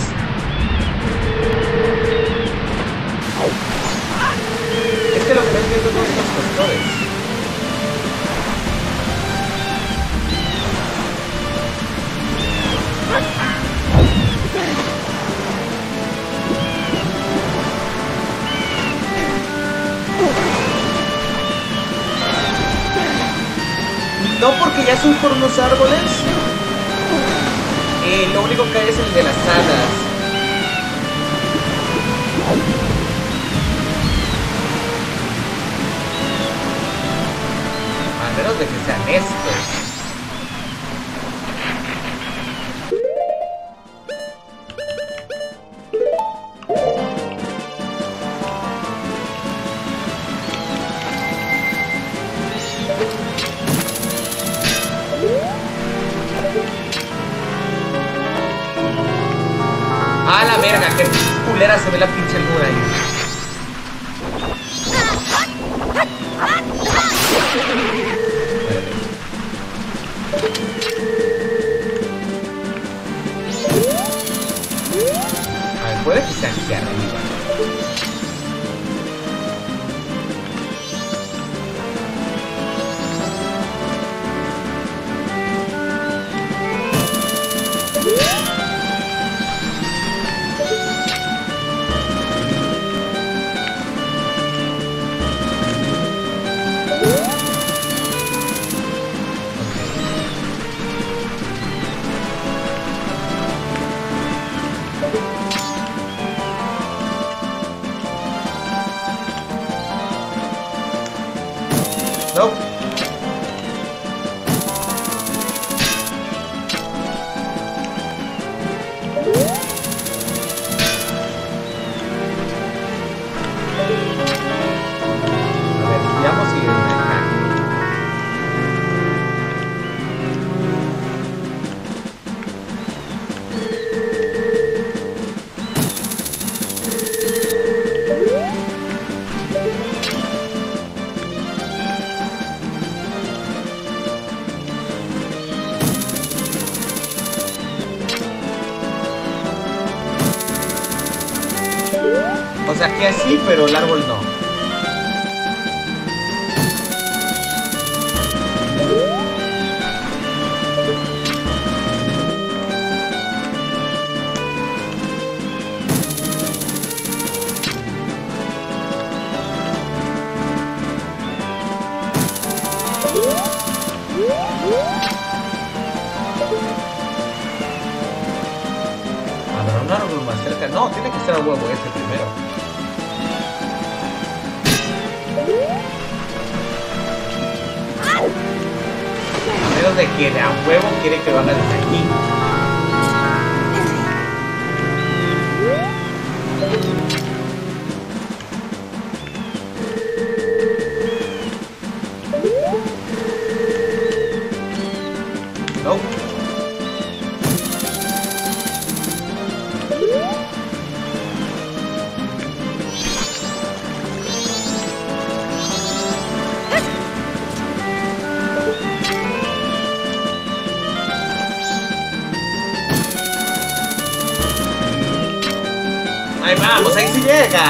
Es que lo que no entiendo son estos costores. No, porque ya son por unos árboles. Eh, lo único que hay es el de las hadas. A menos de que sean estos. ¡Ah, la verga! ¡Qué culera se ve la pinche luna ahí! A ver, puede que sea aquí arriba. sea, que así, pero el árbol no. ¿Habrá un árbol más cerca? No, tiene que ser a huevo este primero. A menos de que de a huevo quiere que lo haga desde aquí. No. Ahí vamos, ahí sí llega.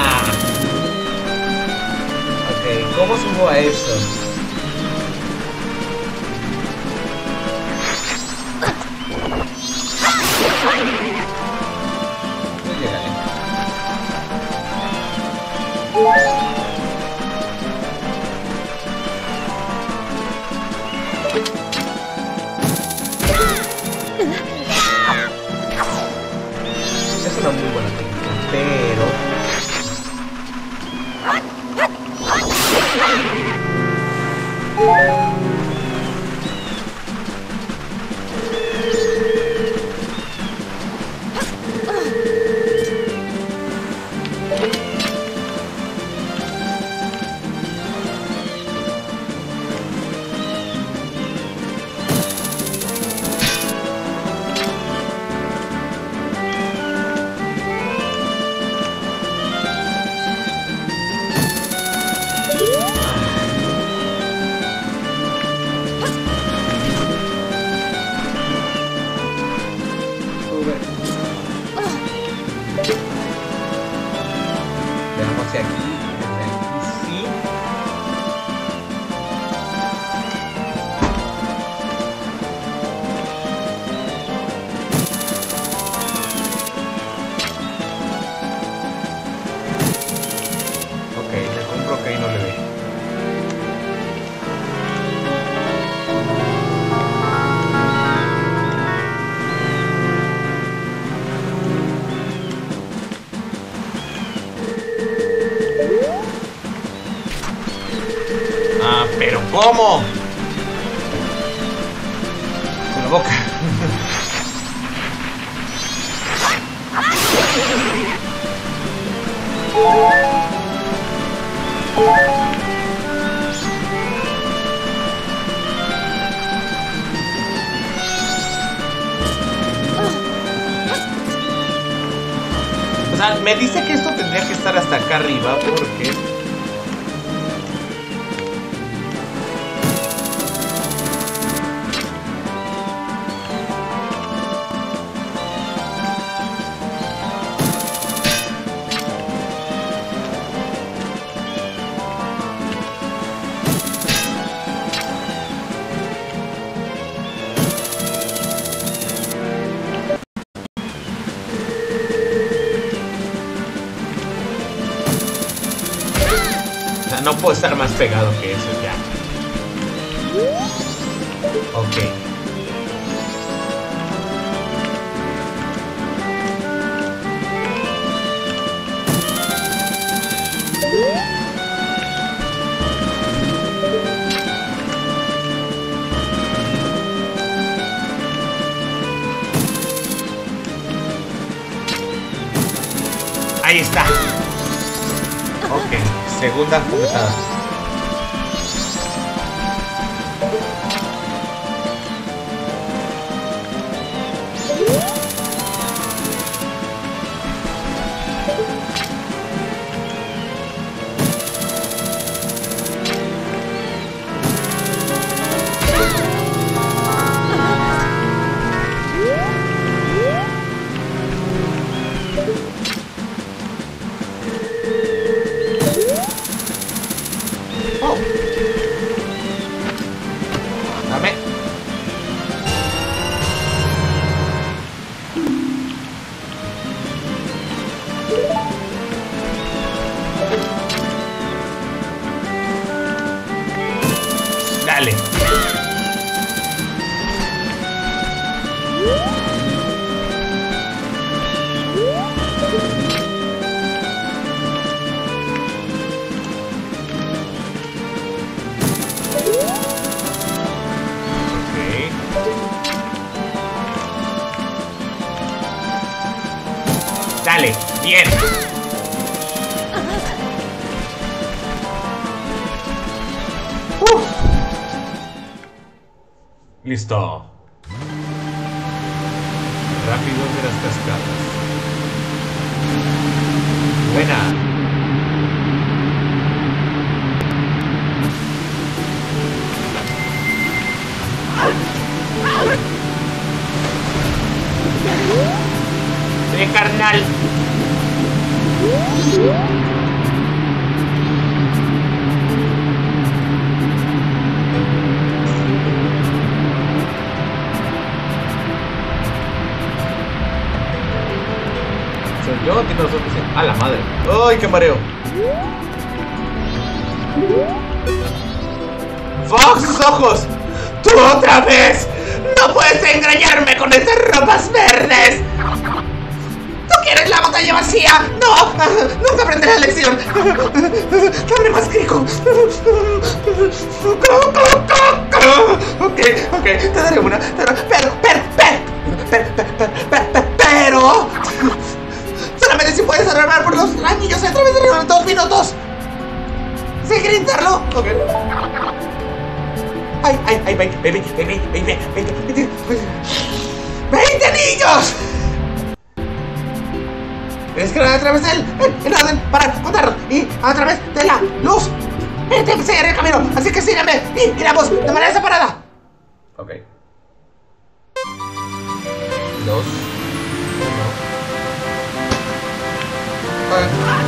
Ok, ¿cómo subo a eso? No llegaré. Es una muy buena técnica, pero... Veamos si aquí, desde aquí sí. Ok, le compro que ahí no le ve. Ah, pero ¿cómo? Con la boca. O sea, me dice que esto tendría que estar hasta acá arriba porque... No puedo estar más pegado que eso ya. Ok. Ahí está. Ok, segunda completada. Dale. Dale, bien. Uh. Listo. Rápido de las cascadas. Buena. Sí, carnal. Soy yo, tiene los ojos a la madre. ¡Ay, qué mareo! ¡Fox, ojos! ¡Tú otra vez! ¡No puedes engañarme con esas ropas verdes! ¿Tú quieres la botella vacía? ¡No! ¡No te aprenderé la lección! ¡Dame más crico! Ok, ok, te daré una. Pero, pero, pero, pero, pero, pero, pero, solamente si puedes arreglar por los anillos a través de dos minutos. ¿Sí quiere intentarlo? Ok. ¡Ay, ay, ay! ¡veinte, veinte, veinte, veinte, veinte, veinte! ¡veinte anillos! Tienes que ir a través del en orden para contarlos y a través de la luz. Te enseñaré el camino, así que síganme y iremos de manera separada. Ok. Dos. Uno. Okay.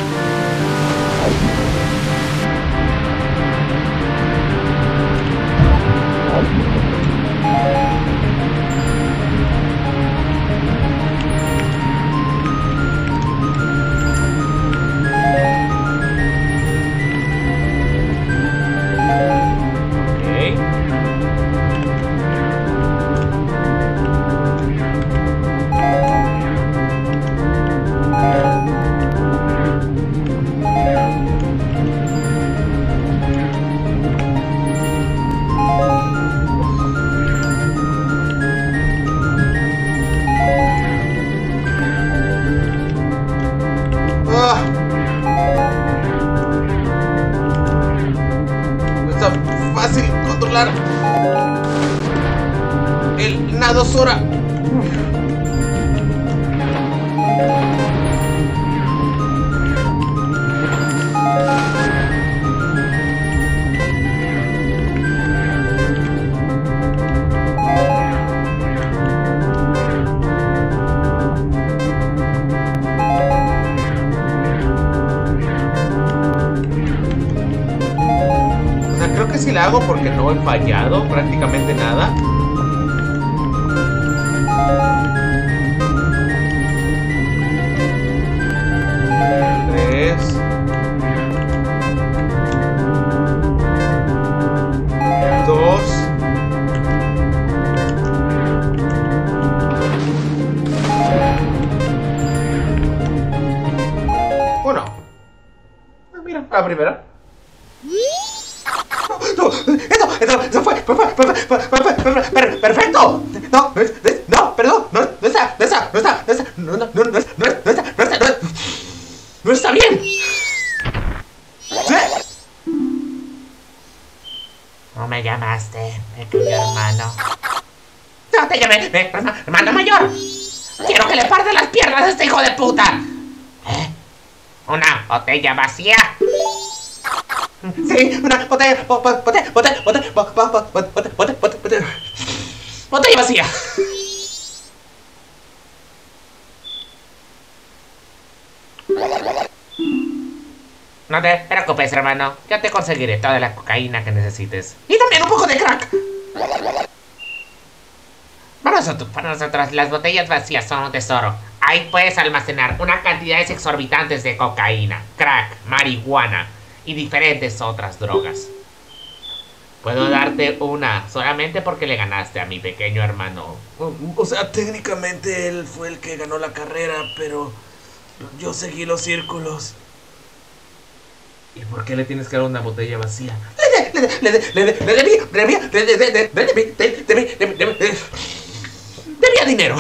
Fácil controlar el nado Sora. Si la hago porque no he fallado prácticamente nada. Tres. Dos. Uno. Ah, mira, la primera. No, eso, eso, eso fue, fue, fue, fue, fue, fue, fue, fue, perfecto. No, no, no, perdón, no, no está, no está, no está, no está, no, no, no, no, no, no está, no está, no, no está bien. No me llamaste, pequeño hermano. No te llamé, eh, hermano mayor. Quiero que le parten las piernas a este hijo de puta. ¿Eh? Una botella vacía. Sí, una botella, botella, botella, botella, botella, botella, botella, botella, botella vacía. No te preocupes, hermano. Yo te conseguiré toda la cocaína que necesites. Y también un poco de crack. Para nosotros, para nosotros las botellas vacías son un tesoro. Ahí puedes almacenar una cantidades exorbitantes de cocaína, crack, marihuana y diferentes otras drogas. Puedo darte una, solamente porque le ganaste a mi pequeño hermano. O, o sea, técnicamente él fue el que ganó la carrera, pero yo seguí los círculos. ¿Y por qué le tienes que dar una botella vacía? Le debía, le debía, debía dinero.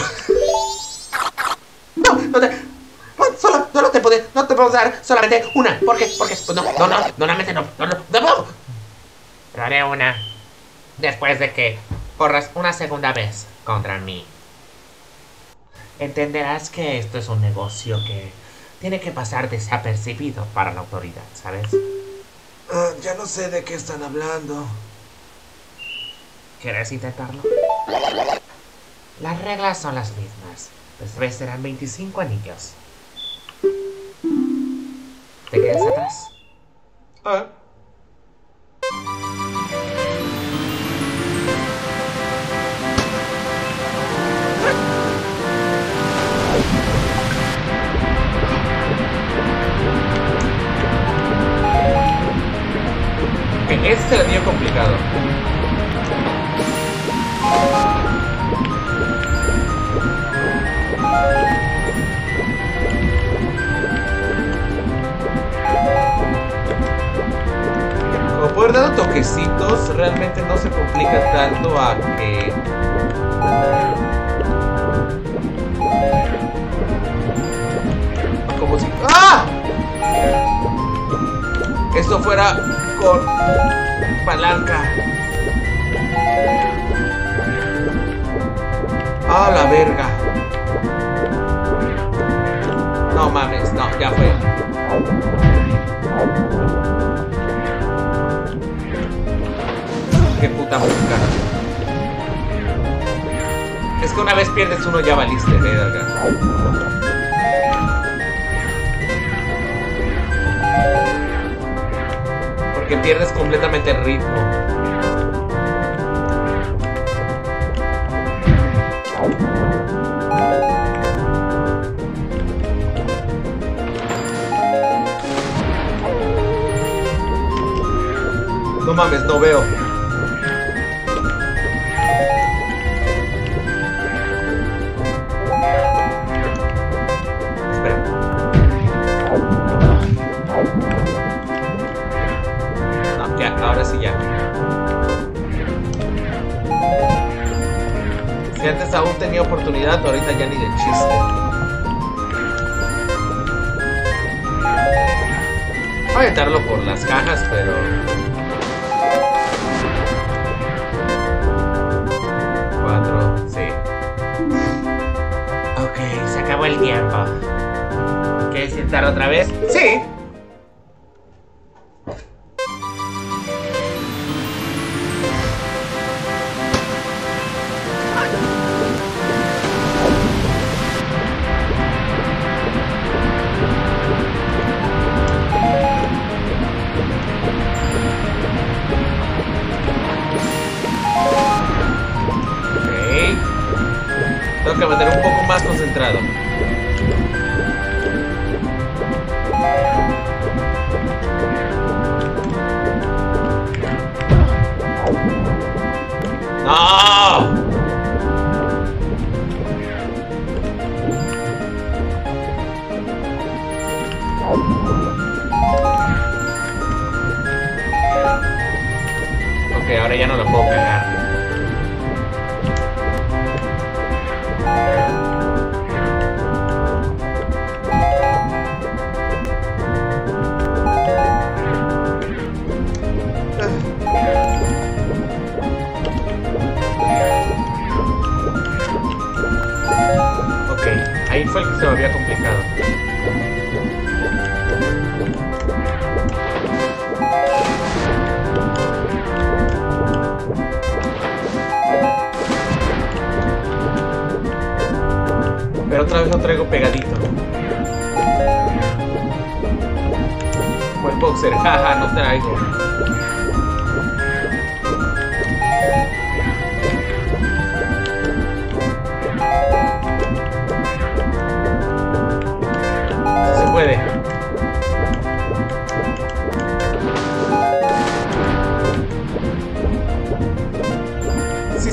No, no te, solo, no te puedo, no te puedo dar solamente una. ¿Por qué? Porque, no, no, no, normalmente no, no, no, no. Pero haré una después de que corras una segunda vez contra mí. Entenderás que esto es un negocio que tiene que pasar desapercibido para la autoridad, ¿sabes? Uh, ya no sé de qué están hablando. ¿Quieres intentarlo? Las reglas son las mismas. Esta vez serán veinticinco anillos. ¿Te quedas atrás? Ah. Ese es el anillo complicado. Como poder dar toquecitos, realmente no se complica tanto a que... Como si... ¡Ah! Esto fuera con palanca. ¡Ah, la verga! No mames, no, ya fue. Qué puta música. Es que una vez pierdes uno ya valiste, verga. Porque pierdes completamente el ritmo. No mames, no veo. Espera. No, ya, ahora sí ya. Si antes aún tenía oportunidad, ahorita ya ni de chiste. Voy a aventarlo por las cajas, pero... Cuatro, sí. Ok, se acabó el tiempo. ¿Quieres intentar otra vez? Sí. Tengo que mantener un poco más concentrado. ¡No! Ok, ahora ya no lo puedo cagar. Ahí fue el que se me había complicado. Pero otra vez lo traigo pegadito. Como el boxer, jaja, no traigo. Puede.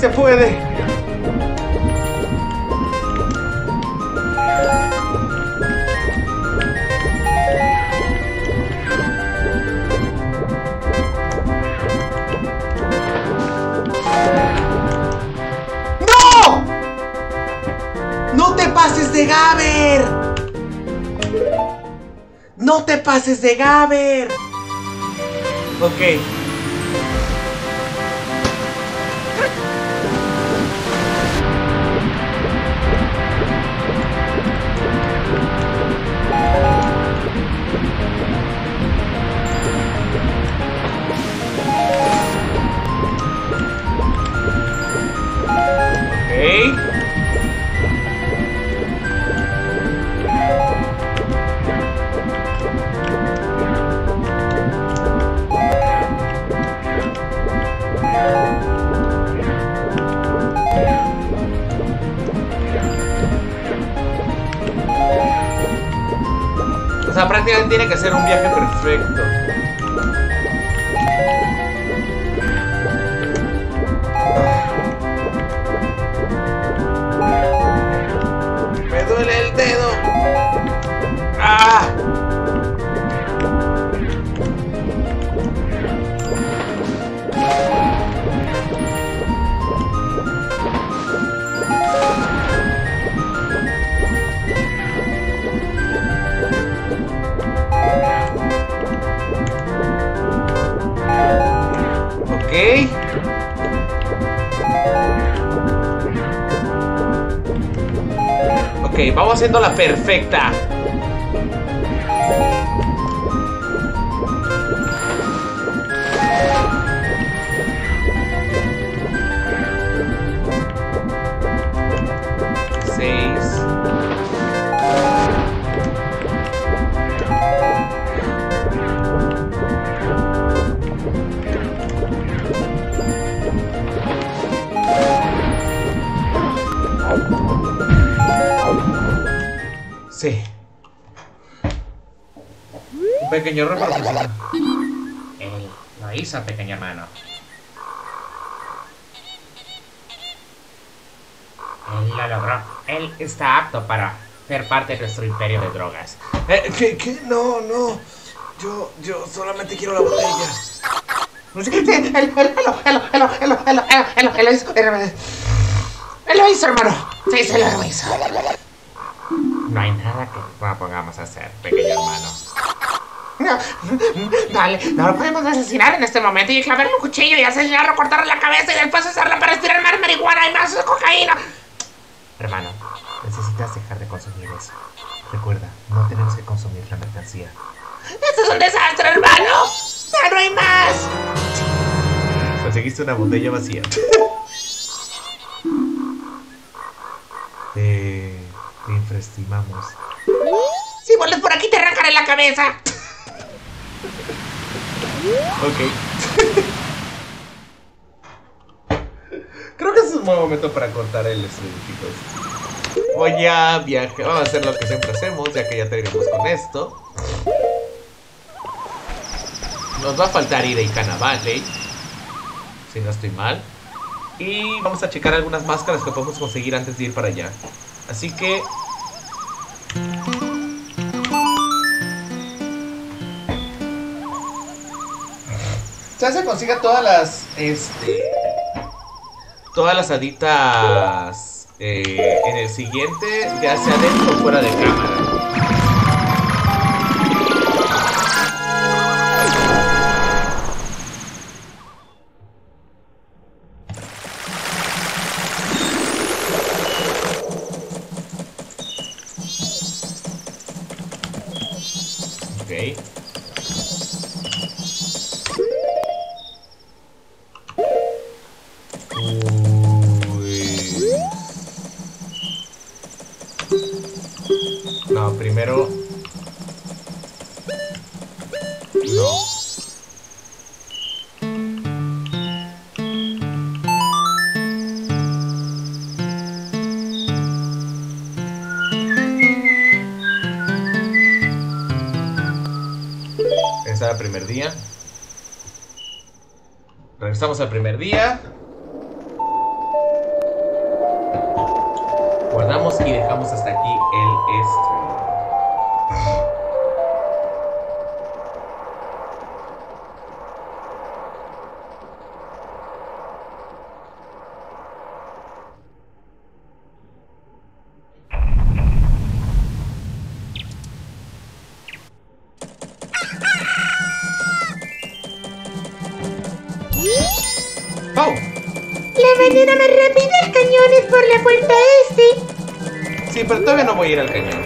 se puede. ¡No! ¡No te pases de Gaber! ¡No te pases de Gaber! Ok. O sea, prácticamente tiene que ser un viaje perfecto. Me duele el dedo. ¡Ah! Ok. Ok, vamos haciendo la perfecta. Seis. Sí. Un pequeño error para funcionar. Él lo hizo, pequeño hermano. Él lo logró. Él está apto para ser parte de nuestro imperio de drogas. Eh, ¿qué, qué? No, no. Yo, yo solamente quiero la botella. Sí, él, él, él, él, él, él, él, él, él, él, él lo hizo. Él lo hizo, hermano. Sí, sí, lo hizo. No hay nada que no podamos hacer, pequeño hermano. No, dale, no lo podemos asesinar en este momento y clavarle un cuchillo y asesinarlo, cortarle la cabeza y después usarla para estirar más marihuana y más cocaína. Hermano, necesitas dejar de consumir eso. Recuerda, no tenemos que consumir la mercancía. ¡Esto es un desastre, hermano! ¡Ya no hay más! Conseguiste una botella vacía. Te, te infraestimamos. Si vuelves por aquí te arrancaré la cabeza. Ok. Creo que es un buen momento para cortar el stream, chicos. Voy a viajar. Vamos a hacer lo que siempre hacemos, ya que ya terminamos con esto. Nos va a faltar ir a Ikana Valley, si no estoy mal. Y vamos a checar algunas máscaras que podemos conseguir antes de ir para allá. Así que... ya se consiga todas las... Este... Todas las haditas... Eh, en el siguiente, ya sea dentro o fuera de cámara. Ok. Uy. No, primero. No. Ese era el primer día. Regresamos al primer día. manera más rápida el cañón es por la puerta este. Sí, pero todavía no voy a ir al cañón.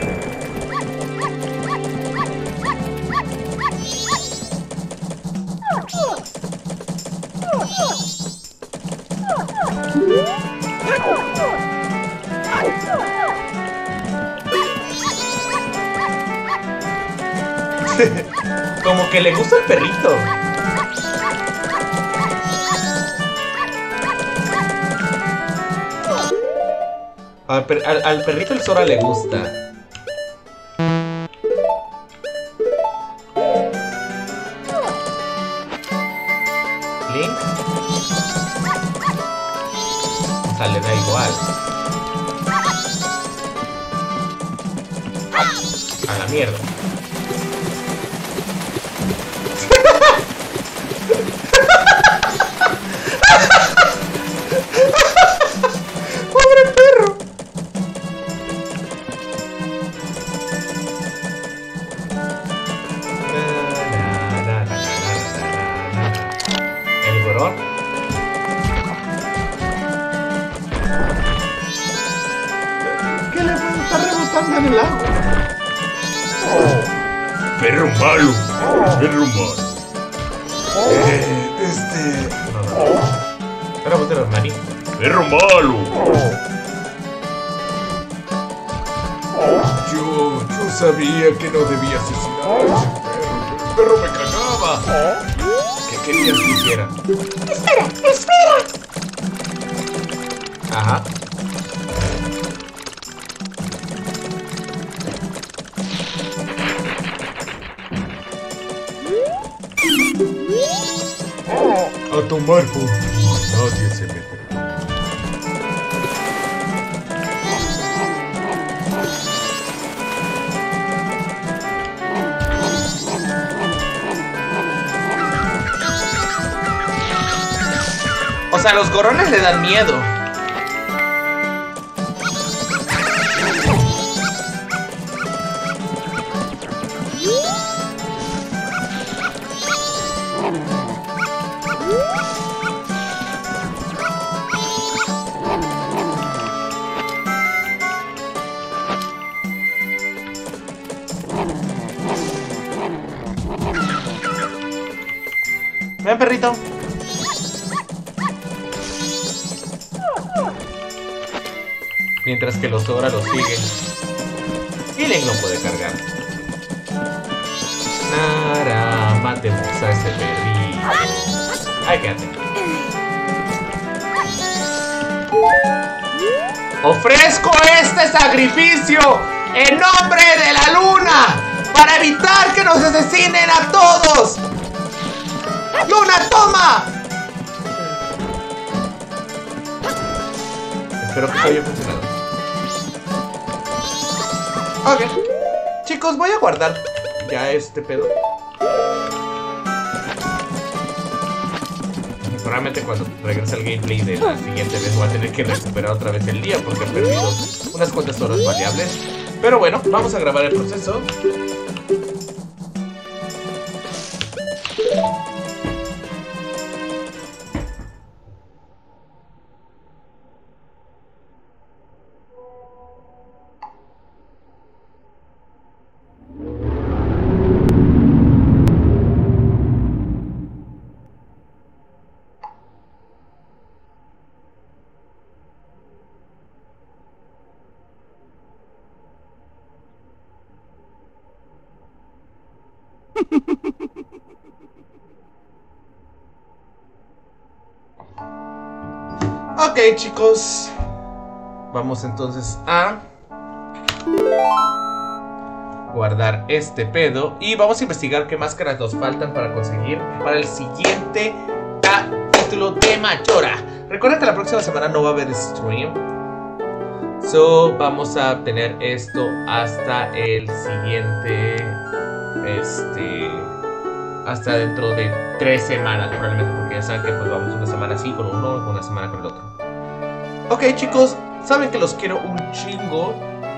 Como que le gusta el perrito. Al, per al, al perrito el Sora le gusta. Link. O sea, le da igual. A la mierda. ¡Pobre perro! El gorón. ¿Qué le puede estar rebotando en el agua? Perro malo. Perro malo. Eh, este... No, no, no. Espera, vos de los maní. Perro malo. Yo, yo sabía que no debía asesinar a ese perro. El perro me cagaba. ¿Qué querías que hiciera? ¡Espera! ¡Espera! Ajá. A tomar por nadie se mete. O sea, los gorrones le dan miedo. Ven, perrito. Mientras que los Sora los siguen. Y Link no puede cargar. Nara, matemos a ese perrito. Ay, quédate. Ofrezco este sacrificio en nombre de la luna para evitar que nos asesinen a todos. ¡Luna, toma! Espero que haya funcionado. Ok. Chicos, voy a guardar ya este pedo. Probablemente cuando regrese el gameplay de la siguiente vez voy a tener que recuperar otra vez el día porque he perdido unas cuantas horas variables. Pero bueno, vamos a grabar el proceso. Ok, chicos, vamos entonces a guardar este pedo y vamos a investigar qué máscaras nos faltan para conseguir para el siguiente capítulo de Majora. Recuerda que la próxima semana no va a haber stream, so vamos a tener esto hasta el siguiente, este, hasta dentro de tres semanas probablemente, porque ya saben que pues vamos una semana así con uno y una semana con el otro. Ok, chicos, saben que los quiero un chingo.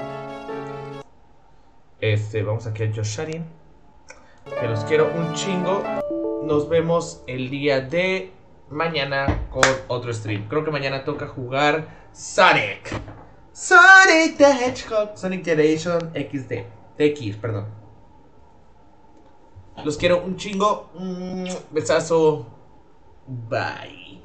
Este, vamos aquí a Yosharin. Que los quiero un chingo. Nos vemos el día de mañana con otro stream. Creo que mañana toca jugar Sonic. Sonic the Hedgehog. Sonic Generation equis de. X, perdón. Los quiero un chingo. Besazo. Bye.